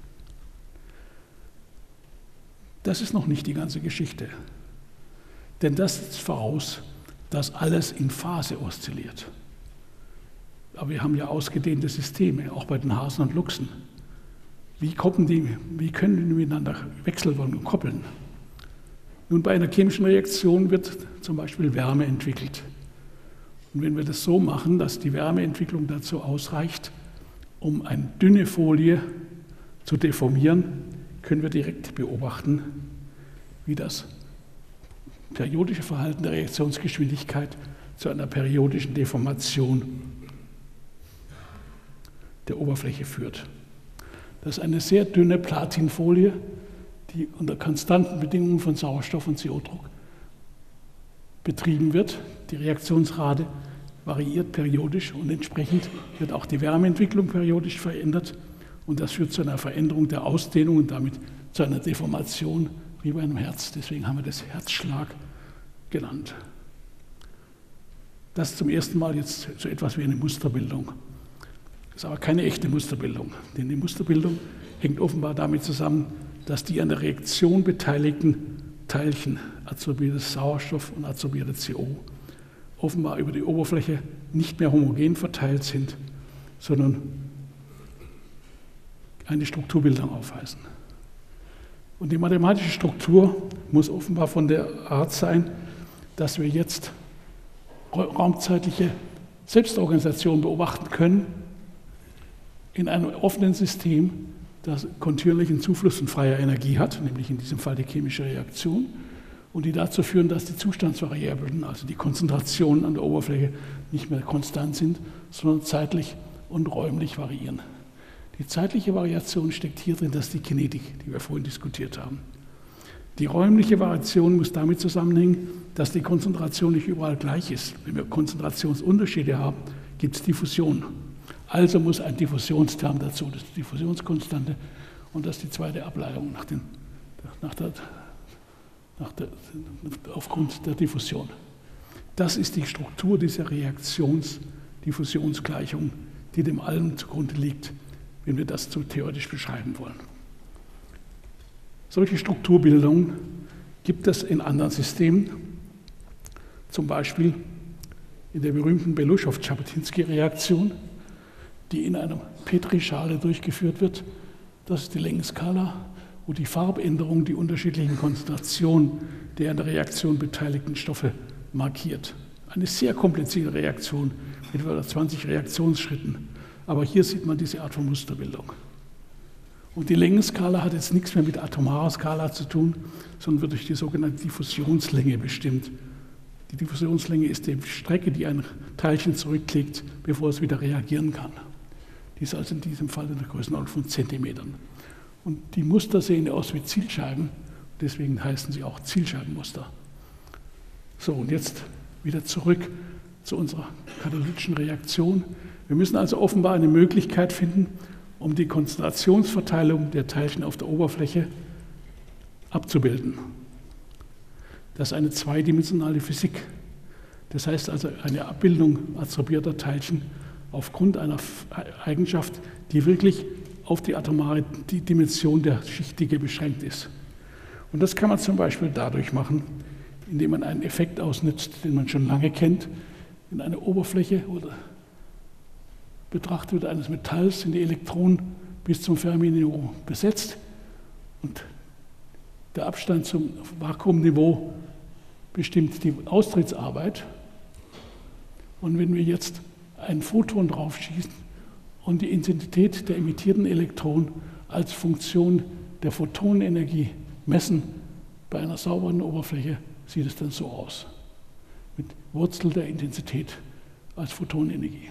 Das ist noch nicht die ganze Geschichte, denn das setzt voraus, dass alles in Phase oszilliert. Aber wir haben ja ausgedehnte Systeme, auch bei den Hasen und Luchsen. Wie, koppeln die, wie können die miteinander wechselwirken und koppeln? Nun, bei einer chemischen Reaktion wird zum Beispiel Wärme entwickelt. Und wenn wir das so machen, dass die Wärmeentwicklung dazu ausreicht, um eine dünne Folie zu deformieren, können wir direkt beobachten, wie das periodische Verhalten der Reaktionsgeschwindigkeit zu einer periodischen Deformation der Oberfläche führt. Das ist eine sehr dünne Platinfolie, die unter konstanten Bedingungen von Sauerstoff und C O-Druck betrieben wird. Die Reaktionsrate variiert periodisch und entsprechend wird auch die Wärmeentwicklung periodisch verändert und das führt zu einer Veränderung der Ausdehnung und damit zu einer Deformation wie bei einem Herz. Deswegen haben wir das Herzschlag genannt. Das ist zum ersten Mal jetzt so etwas wie eine Musterbildung. Das ist aber keine echte Musterbildung, denn die Musterbildung hängt offenbar damit zusammen, dass die an der Reaktion beteiligten Teilchen, adsorbiertes Sauerstoff und adsorbierte C O, offenbar über die Oberfläche nicht mehr homogen verteilt sind, sondern eine Strukturbildung aufweisen. Und die mathematische Struktur muss offenbar von der Art sein, dass wir jetzt raumzeitliche Selbstorganisation beobachten können in einem offenen System, das kontinuierlichen Zufluss von freier Energie hat, nämlich in diesem Fall die chemische Reaktion, und die dazu führen, dass die Zustandsvariablen, also die Konzentrationen an der Oberfläche, nicht mehr konstant sind, sondern zeitlich und räumlich variieren. Die zeitliche Variation steckt hier drin, das ist die Kinetik, die wir vorhin diskutiert haben. Die räumliche Variation muss damit zusammenhängen, dass die Konzentration nicht überall gleich ist. Wenn wir Konzentrationsunterschiede haben, gibt es Diffusion. Also muss ein Diffusionsterm dazu, das ist die Diffusionskonstante, und das ist die zweite Ableitung nach den, nach der, nach der, aufgrund der Diffusion. Das ist die Struktur dieser Reaktions-Diffusionsgleichung, die dem allem zugrunde liegt, wenn wir das so theoretisch beschreiben wollen. Solche Strukturbildungen gibt es in anderen Systemen, zum Beispiel in der berühmten Belousov-Zhabotinsky-Reaktion, die in einer Petrischale durchgeführt wird. Das ist die Längenskala, wo die Farbänderung die unterschiedlichen Konzentrationen der an der Reaktion beteiligten Stoffe markiert. Eine sehr komplizierte Reaktion mit etwa zwanzig Reaktionsschritten. Aber hier sieht man diese Art von Musterbildung. Und die Längenskala hat jetzt nichts mehr mit atomarer Skala zu tun, sondern wird durch die sogenannte Diffusionslänge bestimmt. Die Diffusionslänge ist die Strecke, die ein Teilchen zurücklegt, bevor es wieder reagieren kann. Die ist also in diesem Fall in der Größenordnung von Zentimetern. Und die Muster sehen aus wie Zielscheiben, deswegen heißen sie auch Zielscheibenmuster. So, und jetzt wieder zurück zu unserer katalytischen Reaktion. Wir müssen also offenbar eine Möglichkeit finden, um die Konzentrationsverteilung der Teilchen auf der Oberfläche abzubilden. Das ist eine zweidimensionale Physik. Das heißt also eine Abbildung adsorbierter Teilchen aufgrund einer Eigenschaft, die wirklich auf die atomare die Dimension der Schichtdicke beschränkt ist. Und das kann man zum Beispiel dadurch machen, indem man einen Effekt ausnutzt, den man schon lange kennt. In einer Oberfläche oder betrachtet wird eines Metalls, sind die Elektronen bis zum Fermi-Niveau besetzt und der Abstand zum Vakuumniveau bestimmt die Austrittsarbeit. Und wenn wir jetzt ein Photon draufschießen und die Intensität der emittierten Elektronen als Funktion der Photonenergie messen bei einer sauberen Oberfläche, sieht es dann so aus, mit Wurzel der Intensität als Photonenergie.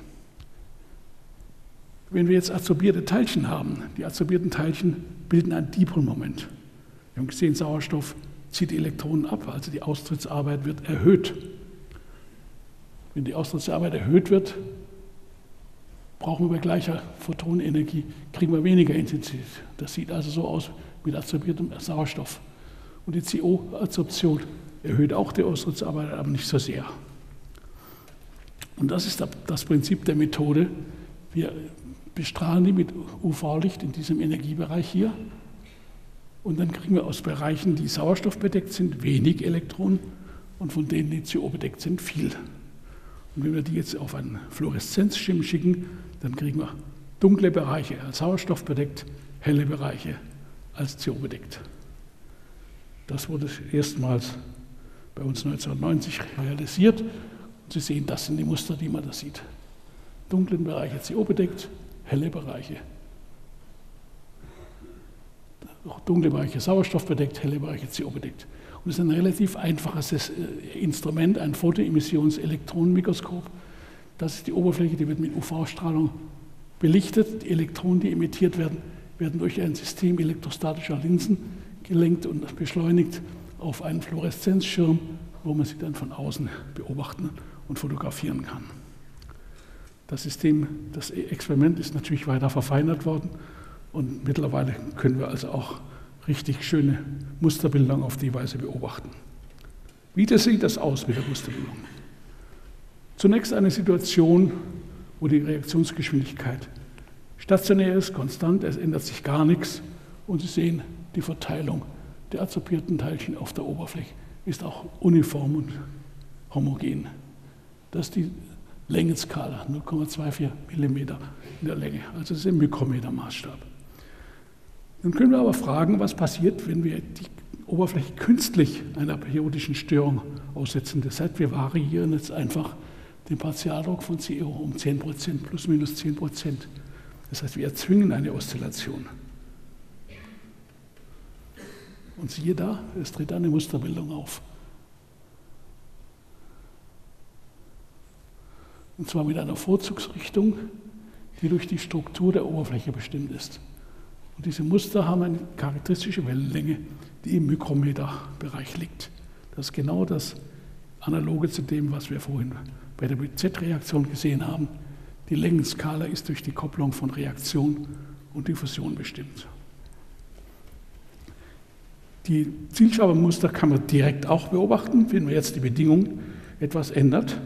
Wenn wir jetzt adsorbierte Teilchen haben, die adsorbierten Teilchen bilden ein Dipolmoment. Wir haben gesehen, Sauerstoff zieht die Elektronen ab, also die Austrittsarbeit wird erhöht. Wenn die Austrittsarbeit erhöht wird, brauchen wir bei gleicher Photonenergie, kriegen wir weniger Intensität. Das sieht also so aus mit adsorbiertem Sauerstoff. Und die C O-Adsorption erhöht auch die Austrittsarbeit, aber nicht so sehr. Und das ist das Prinzip der Methode. Wir bestrahlen die mit U V-Licht in diesem Energiebereich hier. Und dann kriegen wir aus Bereichen, die sauerstoffbedeckt sind, wenig Elektronen und von denen, die C O-bedeckt sind, viel. Und wenn wir die jetzt auf einen Fluoreszenzschirm schicken, dann kriegen wir dunkle Bereiche als sauerstoffbedeckt, helle Bereiche als C O-bedeckt. Das wurde erstmals bei uns neunzehnhundertneunzig realisiert. Und Sie sehen, das sind die Muster, die man da sieht. Dunkle Bereiche C O-bedeckt, helle Bereiche. Dunkle Bereiche sauerstoffbedeckt, helle Bereiche C O-bedeckt. Und es ist ein relativ einfaches Instrument, ein Photoemissions-Elektronenmikroskop. Das ist die Oberfläche, die wird mit U V-Strahlung belichtet. Die Elektronen, die emittiert werden, werden durch ein System elektrostatischer Linsen gelenkt und beschleunigt auf einen Fluoreszenzschirm, wo man sie dann von außen beobachten und fotografieren kann. Das System, das Experiment ist natürlich weiter verfeinert worden und mittlerweile können wir also auch richtig schöne Musterbildung auf die Weise beobachten. Wie das sieht das aus mit der Musterbildung? Zunächst eine Situation, wo die Reaktionsgeschwindigkeit stationär ist, konstant, es ändert sich gar nichts und Sie sehen, die Verteilung der adsorbierten Teilchen auf der Oberfläche ist auch uniform und homogen. Das ist die Längenskala, null Komma vierundzwanzig Millimeter in der Länge, also das ist im Mikrometermaßstab. Dann können wir aber fragen, was passiert, wenn wir die Oberfläche künstlich einer periodischen Störung aussetzen. Das heißt, wir variieren jetzt einfach den Partialdruck von C O um zehn Prozent, plus minus zehn Prozent. Das heißt, wir erzwingen eine Oszillation. Und siehe da, es tritt eine Musterbildung auf. Und zwar mit einer Vorzugsrichtung, die durch die Struktur der Oberfläche bestimmt ist. Und diese Muster haben eine charakteristische Wellenlänge, die im Mikrometerbereich liegt. Das ist genau das Analoge zu dem, was wir vorhin bei der B Z-Reaktion gesehen haben. Die Längenskala ist durch die Kopplung von Reaktion und Diffusion bestimmt. Die Zielscheibenmuster kann man direkt auch beobachten, wenn man jetzt die Bedingungen etwas ändert.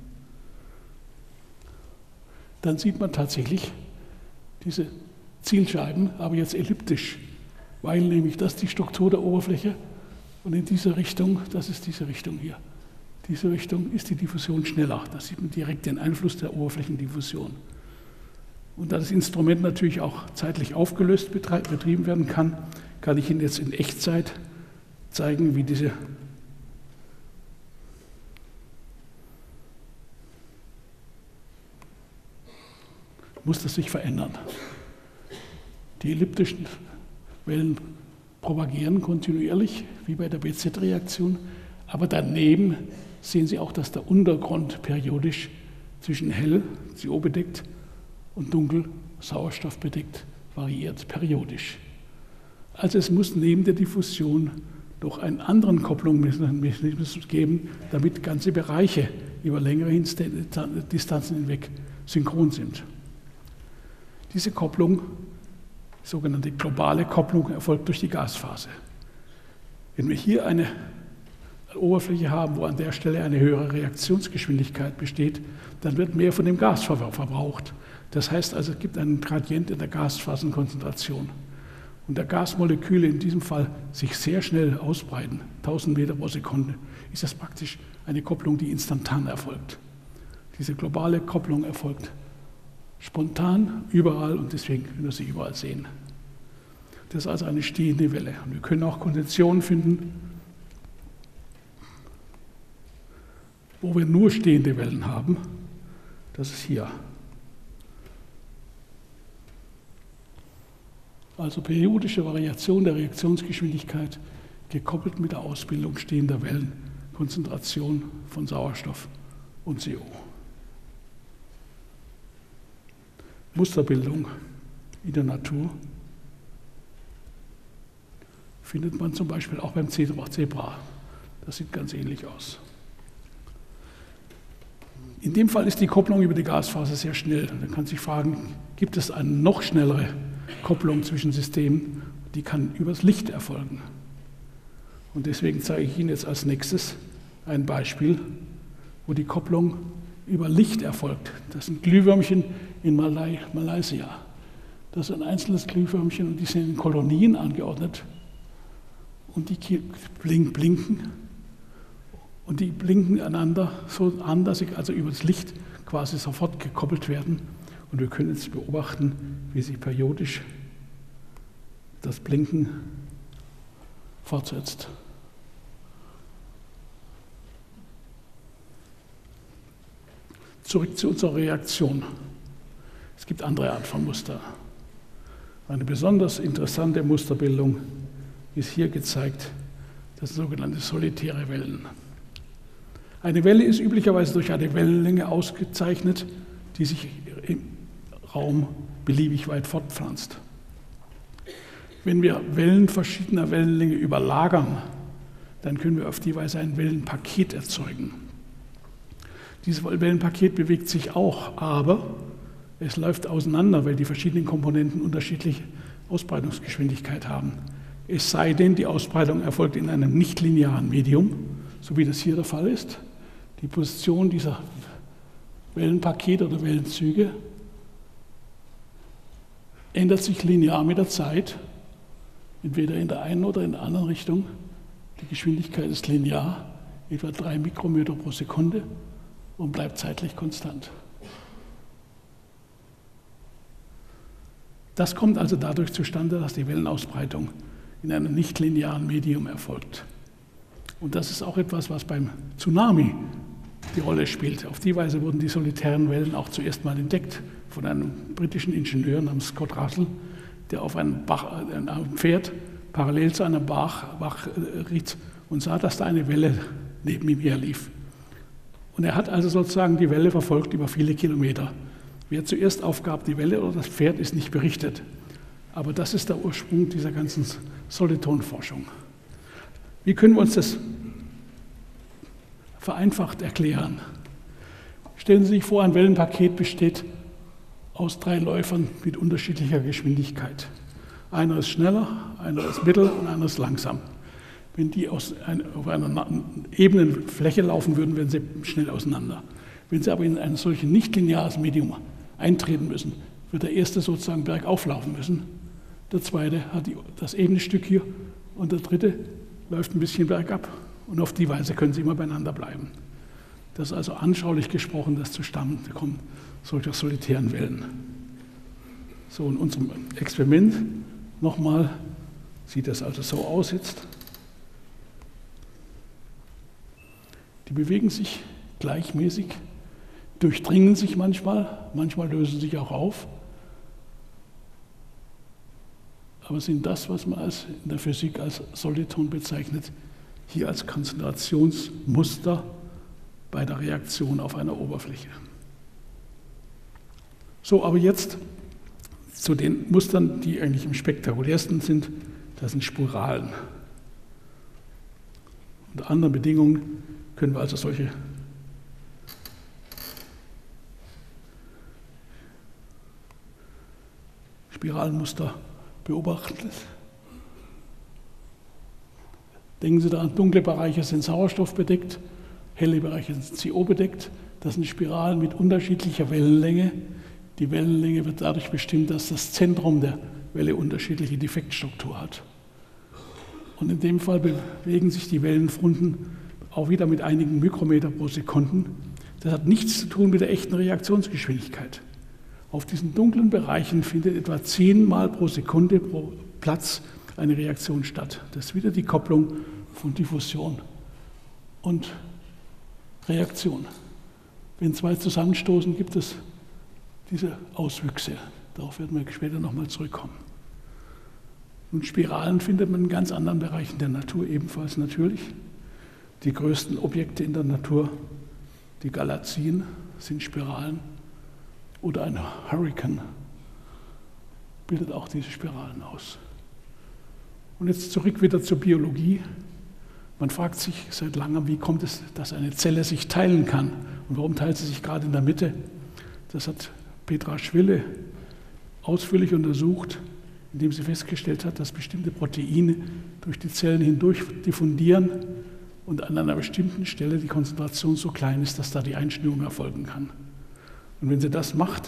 Dann sieht man tatsächlich diese Zielscheiben, aber jetzt elliptisch, weil nämlich das die Struktur der Oberfläche und in dieser Richtung, das ist diese Richtung hier, diese Richtung ist die Diffusion schneller. Da sieht man direkt den Einfluss der Oberflächendiffusion. Und da das Instrument natürlich auch zeitlich aufgelöst betrieben werden kann, kann ich Ihnen jetzt in Echtzeit zeigen, wie diese Muster sich verändern. Die elliptischen Wellen propagieren kontinuierlich, wie bei der B Z-Reaktion, aber daneben sehen Sie auch, dass der Untergrund periodisch zwischen hell, C O bedeckt, und dunkel, Sauerstoff bedeckt, variiert periodisch. Also es muss neben der Diffusion noch einen anderen Kopplungsmechanismus geben, damit ganze Bereiche über längere Distanzen hinweg synchron sind. Diese Kopplung, die sogenannte globale Kopplung, erfolgt durch die Gasphase. Wenn wir hier eine Oberfläche haben, wo an der Stelle eine höhere Reaktionsgeschwindigkeit besteht, dann wird mehr von dem Gas verbraucht. Das heißt also, es gibt einen Gradient in der Gasphasenkonzentration. Und da Gasmoleküle in diesem Fall sich sehr schnell ausbreiten, tausend Meter pro Sekunde, ist das praktisch eine Kopplung, die instantan erfolgt. Diese globale Kopplung erfolgt spontan, überall und deswegen können wir sie überall sehen. Das ist also eine stehende Welle. Und wir können auch Kondensationen finden, wo wir nur stehende Wellen haben. Das ist hier. Also periodische Variation der Reaktionsgeschwindigkeit gekoppelt mit der Ausbildung stehender Wellen, Konzentration von Sauerstoff und C O. Musterbildung in der Natur findet man zum Beispiel auch beim Zebra. Das sieht ganz ähnlich aus. In dem Fall ist die Kopplung über die Gasphase sehr schnell. Man kann sich fragen, gibt es eine noch schnellere Kopplung zwischen Systemen? Die kann übers Licht erfolgen. Und deswegen zeige ich Ihnen jetzt als nächstes ein Beispiel, wo die Kopplung über Licht erfolgt. Das sind Glühwürmchen in Malai, Malaysia. Das ist ein einzelnes Glühwürmchen und die sind in Kolonien angeordnet. Und die blink, blinken. Und die blinken einander so an, dass sie also über das Licht quasi sofort gekoppelt werden. Und wir können jetzt beobachten, wie sich periodisch das Blinken fortsetzt. Zurück zu unserer Reaktion. Es gibt andere Art von Muster. Eine besonders interessante Musterbildung ist hier gezeigt, das sind sogenannte solitäre Wellen. Eine Welle ist üblicherweise durch eine Wellenlänge ausgezeichnet, die sich im Raum beliebig weit fortpflanzt. Wenn wir Wellen verschiedener Wellenlänge überlagern, dann können wir auf die Weise ein Wellenpaket erzeugen. Dieses Wellenpaket bewegt sich auch, aber es läuft auseinander, weil die verschiedenen Komponenten unterschiedliche Ausbreitungsgeschwindigkeit haben. Es sei denn, die Ausbreitung erfolgt in einem nichtlinearen Medium, so wie das hier der Fall ist. Die Position dieser Wellenpakete oder Wellenzüge ändert sich linear mit der Zeit, entweder in der einen oder in der anderen Richtung. Die Geschwindigkeit ist linear, etwa drei Mikrometer pro Sekunde und bleibt zeitlich konstant. Das kommt also dadurch zustande, dass die Wellenausbreitung in einem nichtlinearen Medium erfolgt. Und das ist auch etwas, was beim Tsunami die Rolle spielt. Auf die Weise wurden die solitären Wellen auch zuerst mal entdeckt von einem britischen Ingenieur namens Scott Russell, der auf einem, Bach, äh, einem Pferd parallel zu einem Bach, Bach äh, ritt und sah, dass da eine Welle neben ihm herlief. Und er hat also sozusagen die Welle verfolgt über viele Kilometer. Wer zuerst aufgab, die Welle oder das Pferd, ist nicht berichtet. Aber das ist der Ursprung dieser ganzen Solitonforschung. Wie können wir uns das vereinfacht erklären? Stellen Sie sich vor, ein Wellenpaket besteht aus drei Läufern mit unterschiedlicher Geschwindigkeit. Einer ist schneller, einer ist mittel und einer ist langsam. Wenn die aus ein, auf einer ebenen Fläche laufen würden, wären sie schnell auseinander. Wenn sie aber in ein solches nichtlineares Medium eintreten müssen, wird der erste sozusagen bergauf laufen müssen, der zweite hat die, das ebene Stück hier und der dritte läuft ein bisschen bergab. Und auf die Weise können sie immer beieinander bleiben. Das ist also anschaulich gesprochen das Zustandekommen solcher solitären Wellen. So, in unserem Experiment nochmal sieht das also so aus jetzt. Die bewegen sich gleichmäßig, durchdringen sich manchmal, manchmal lösen sich auch auf, aber sind das, was man als, in der Physik als Soliton bezeichnet, hier als Konzentrationsmuster bei der Reaktion auf einer Oberfläche. So, aber jetzt zu den Mustern, die eigentlich am spektakulärsten sind, das sind Spiralen. Unter anderen Bedingungen können wir also solche Spiralenmuster beobachten. Denken Sie daran, dunkle Bereiche sind sauerstoffbedeckt, helle Bereiche sind C O bedeckt. Das sind Spiralen mit unterschiedlicher Wellenlänge. Die Wellenlänge wird dadurch bestimmt, dass das Zentrum der Welle unterschiedliche Defektstruktur hat. Und in dem Fall bewegen sich die Wellenfronten auch wieder mit einigen Mikrometer pro Sekunde. Das hat nichts zu tun mit der echten Reaktionsgeschwindigkeit. Auf diesen dunklen Bereichen findet etwa zehnmal pro Sekunde pro Platz eine Reaktion statt. Das ist wieder die Kopplung von Diffusion und Reaktion. Wenn zwei zusammenstoßen, gibt es diese Auswüchse. Darauf werden wir später nochmal zurückkommen. Und Spiralen findet man in ganz anderen Bereichen der Natur ebenfalls natürlich. Die größten Objekte in der Natur, die Galaxien, sind Spiralen. Oder ein Hurrikan bildet auch diese Spiralen aus. Und jetzt zurück wieder zur Biologie. Man fragt sich seit langem, wie kommt es, dass eine Zelle sich teilen kann? Und warum teilt sie sich gerade in der Mitte? Das hat Petra Schwille ausführlich untersucht, indem sie festgestellt hat, dass bestimmte Proteine durch die Zellen hindurch diffundieren und an einer bestimmten Stelle die Konzentration so klein ist, dass da die Einschnürung erfolgen kann. Und wenn sie das macht,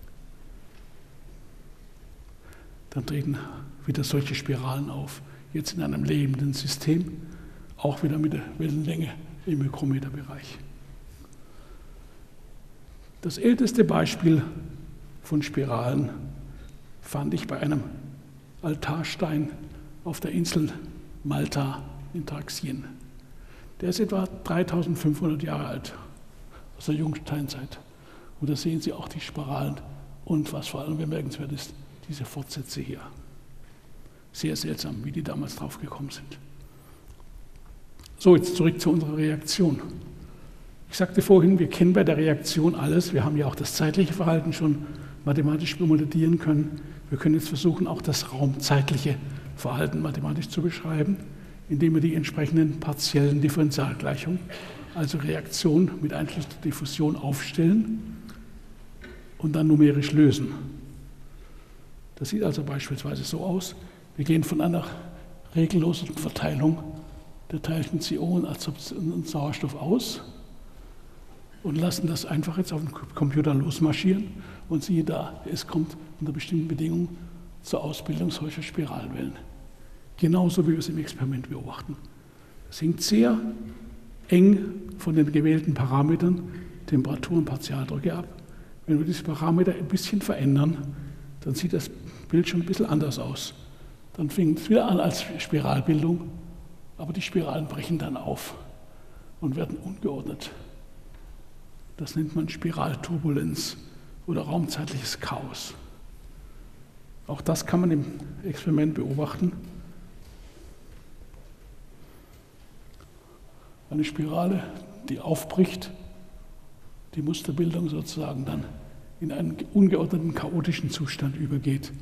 dann treten wieder solche Spiralen auf. Jetzt in einem lebenden System, auch wieder mit der Wellenlänge im Mikrometerbereich. Das älteste Beispiel von Spiralen fand ich bei einem Altarstein auf der Insel Malta in Thraxien. Der ist etwa dreitausendfünfhundert Jahre alt, aus der Jungsteinzeit. Und da sehen Sie auch die Spiralen und was vor allem bemerkenswert ist, diese Fortsätze hier. Sehr seltsam, wie die damals drauf gekommen sind. So, jetzt zurück zu unserer Reaktion. Ich sagte vorhin, wir kennen bei der Reaktion alles. Wir haben ja auch das zeitliche Verhalten schon mathematisch modellieren können. Wir können jetzt versuchen, auch das raumzeitliche Verhalten mathematisch zu beschreiben, indem wir die entsprechenden partiellen Differentialgleichungen, also Reaktion mit Einschluss der Diffusion, aufstellen und dann numerisch lösen. Das sieht also beispielsweise so aus: Wir gehen von einer regellosen Verteilung der Teilchen C O und Adsorption und Sauerstoff aus und lassen das einfach jetzt auf den Computer losmarschieren und siehe da, es kommt unter bestimmten Bedingungen zur Ausbildung solcher Spiralwellen. Genauso wie wir es im Experiment beobachten. Es hängt sehr eng von den gewählten Parametern, Temperatur und Partialdrücke ab. Wenn wir diese Parameter ein bisschen verändern, dann sieht das Bild schon ein bisschen anders aus. Dann fängt es wieder an als Spiralbildung, aber die Spiralen brechen dann auf und werden ungeordnet. Das nennt man Spiralturbulenz oder raumzeitliches Chaos. Auch das kann man im Experiment beobachten. Eine Spirale, die aufbricht, die Musterbildung sozusagen dann in einen ungeordneten, chaotischen Zustand übergeht.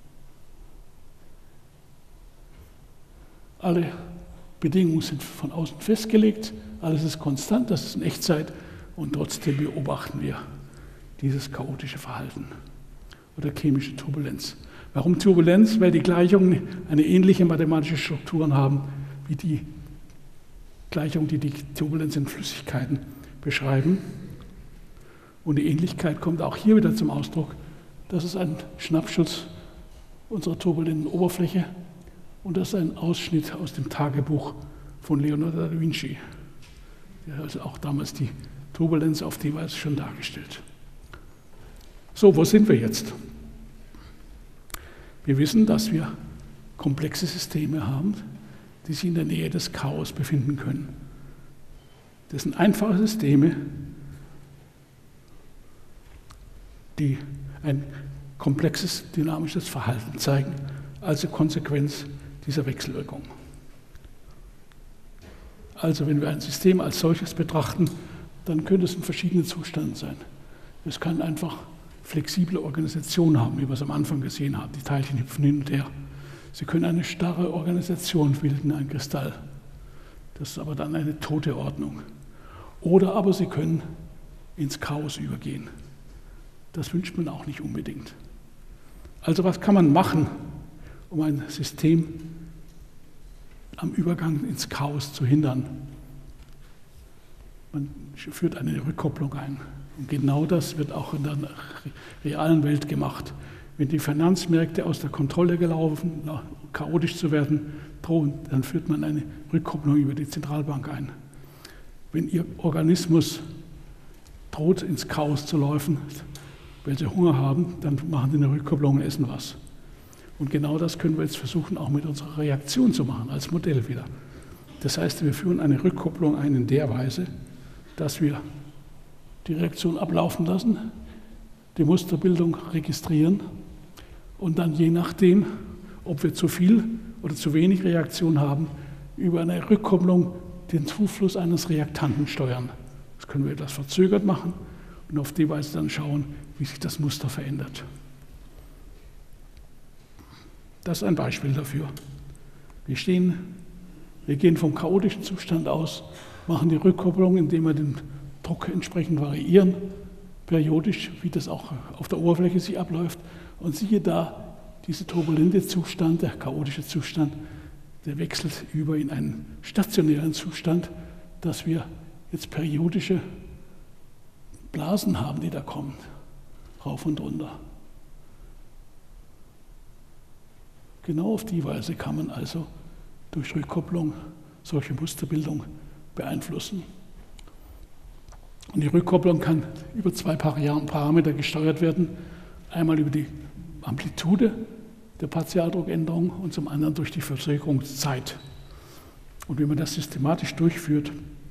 Alle Bedingungen sind von außen festgelegt, alles ist konstant, das ist in Echtzeit und trotzdem beobachten wir dieses chaotische Verhalten oder chemische Turbulenz. Warum Turbulenz? Weil die Gleichungen eine ähnliche mathematische Strukturen haben wie die Gleichungen, die die Turbulenz in Flüssigkeiten beschreiben. Und die Ähnlichkeit kommt auch hier wieder zum Ausdruck. Das ist ein Schnappschuss unserer turbulenten Oberfläche und das ist ein Ausschnitt aus dem Tagebuch von Leonardo da Vinci. Der hat also auch damals die Turbulenz auf die Weise schon dargestellt. So, wo sind wir jetzt? Wir wissen, dass wir komplexe Systeme haben, die sich in der Nähe des Chaos befinden können. Das sind einfache Systeme, die ein komplexes dynamisches Verhalten zeigen, als Konsequenz dieser Wechselwirkung. Also wenn wir ein System als solches betrachten, dann könnte es in verschiedenen Zuständen sein. Es kann einfach flexible Organisation haben, wie wir es am Anfang gesehen haben. Die Teilchen hüpfen hin und her. Sie können eine starre Organisation bilden, ein Kristall. Das ist aber dann eine tote Ordnung. Oder aber sie können ins Chaos übergehen. Das wünscht man auch nicht unbedingt. Also was kann man machen, um ein System am Übergang ins Chaos zu hindern? Man führt eine Rückkopplung ein. Und genau das wird auch in der realen Welt gemacht. Wenn die Finanzmärkte aus der Kontrolle gelaufen, chaotisch zu werden drohen, dann führt man eine Rückkopplung über die Zentralbank ein. Wenn Ihr Organismus droht, ins Chaos zu laufen, weil Sie Hunger haben, dann machen Sie eine Rückkopplung und essen was. Und genau das können wir jetzt versuchen, auch mit unserer Reaktion zu machen, als Modell wieder. Das heißt, wir führen eine Rückkopplung ein in der Weise, dass wir die Reaktion ablaufen lassen, die Musterbildung registrieren und dann je nachdem, ob wir zu viel oder zu wenig Reaktion haben, über eine Rückkopplung den Zufluss eines Reaktanten steuern. Das können wir etwas verzögert machen und auf die Weise dann schauen, wie sich das Muster verändert. Das ist ein Beispiel dafür. Wir stehen, wir gehen vom chaotischen Zustand aus, machen die Rückkopplung, indem wir den Druck entsprechend variieren, periodisch, wie das auch auf der Oberfläche sich abläuft. Und siehe da, dieser turbulente Zustand, der chaotische Zustand, der wechselt über in einen stationären Zustand, dass wir jetzt periodische Blasen haben, die da kommen, rauf und runter. Genau auf die Weise kann man also durch Rückkopplung solche Musterbildung beeinflussen. Und die Rückkopplung kann über zwei Parameter gesteuert werden. Einmal über die Amplitude der Partialdruckänderung und zum anderen durch die Verzögerungszeit. Und wenn man das systematisch durchführt,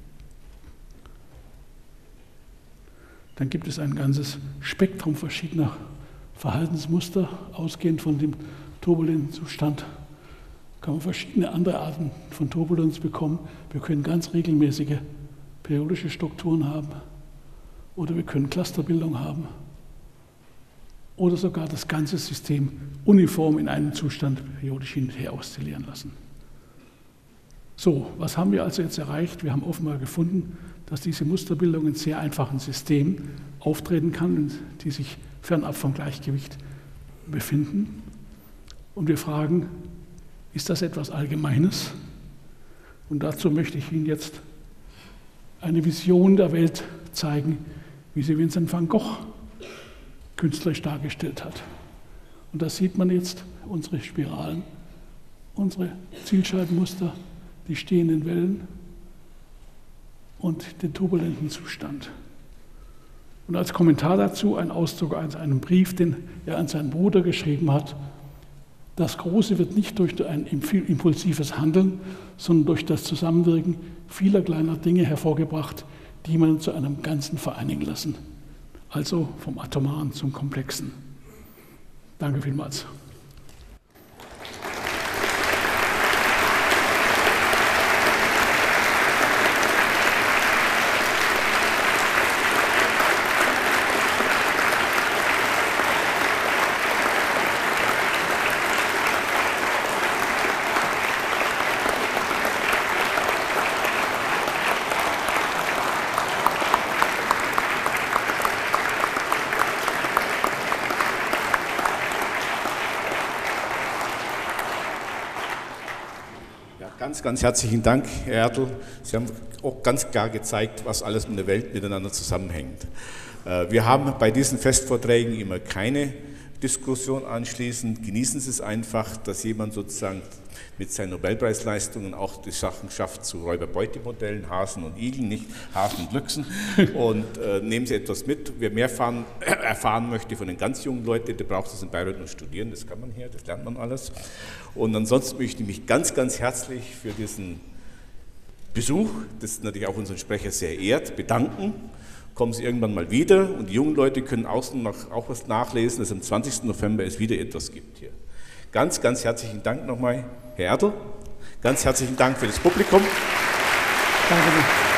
dann gibt es ein ganzes Spektrum verschiedener Verhaltensmuster, ausgehend von dem turbulenten Zustand. Kann man verschiedene andere Arten von Turbulenz bekommen. Wir können ganz regelmäßige periodische Strukturen haben oder wir können Clusterbildung haben oder sogar das ganze System uniform in einem Zustand periodisch hin und her oszillieren lassen. So, was haben wir also jetzt erreicht? Wir haben offenbar gefunden, dass diese Musterbildung in sehr einfachen Systemen auftreten kann, die sich fernab vom Gleichgewicht befinden. Und wir fragen, ist das etwas Allgemeines? Und dazu möchte ich Ihnen jetzt eine Vision der Welt zeigen, wie sie Vincent van Gogh künstlerisch dargestellt hat. Und da sieht man jetzt unsere Spiralen, unsere Zielscheibenmuster, die stehenden Wellen und den turbulenten Zustand. Und als Kommentar dazu ein Auszug aus einem Brief, den er an seinen Bruder geschrieben hat. Das Große wird nicht durch ein impulsives Handeln, sondern durch das Zusammenwirken vieler kleiner Dinge hervorgebracht, die man zu einem Ganzen vereinigen lassen. Also vom Atomaren zum Komplexen. Danke vielmals. Ganz, ganz herzlichen Dank, Herr Ertl. Sie haben auch ganz klar gezeigt, was alles in der Welt miteinander zusammenhängt. Wir haben bei diesen Festvorträgen immer keine Diskussion anschließend. Genießen Sie es einfach, dass jemand sozusagen mit seinen Nobelpreisleistungen auch die Sachen schafft zu Räuber-Beute-Modellen, Hasen und Igel, nicht Hasen und Luchsen. Und äh, nehmen Sie etwas mit. Wer mehr erfahren, erfahren möchte von den ganz jungen Leuten, der braucht das in Bayreuth und studieren, das kann man hier, das lernt man alles. Und ansonsten möchte ich mich ganz, ganz herzlich für diesen Besuch, das natürlich auch unseren Sprecher sehr ehrt, bedanken. Kommen Sie irgendwann mal wieder und die jungen Leute können außen noch auch was nachlesen, dass am zwanzigsten November es wieder etwas gibt hier. Ganz, ganz herzlichen Dank nochmal, Herr Ertl. Ganz herzlichen Dank für das Publikum. Danke.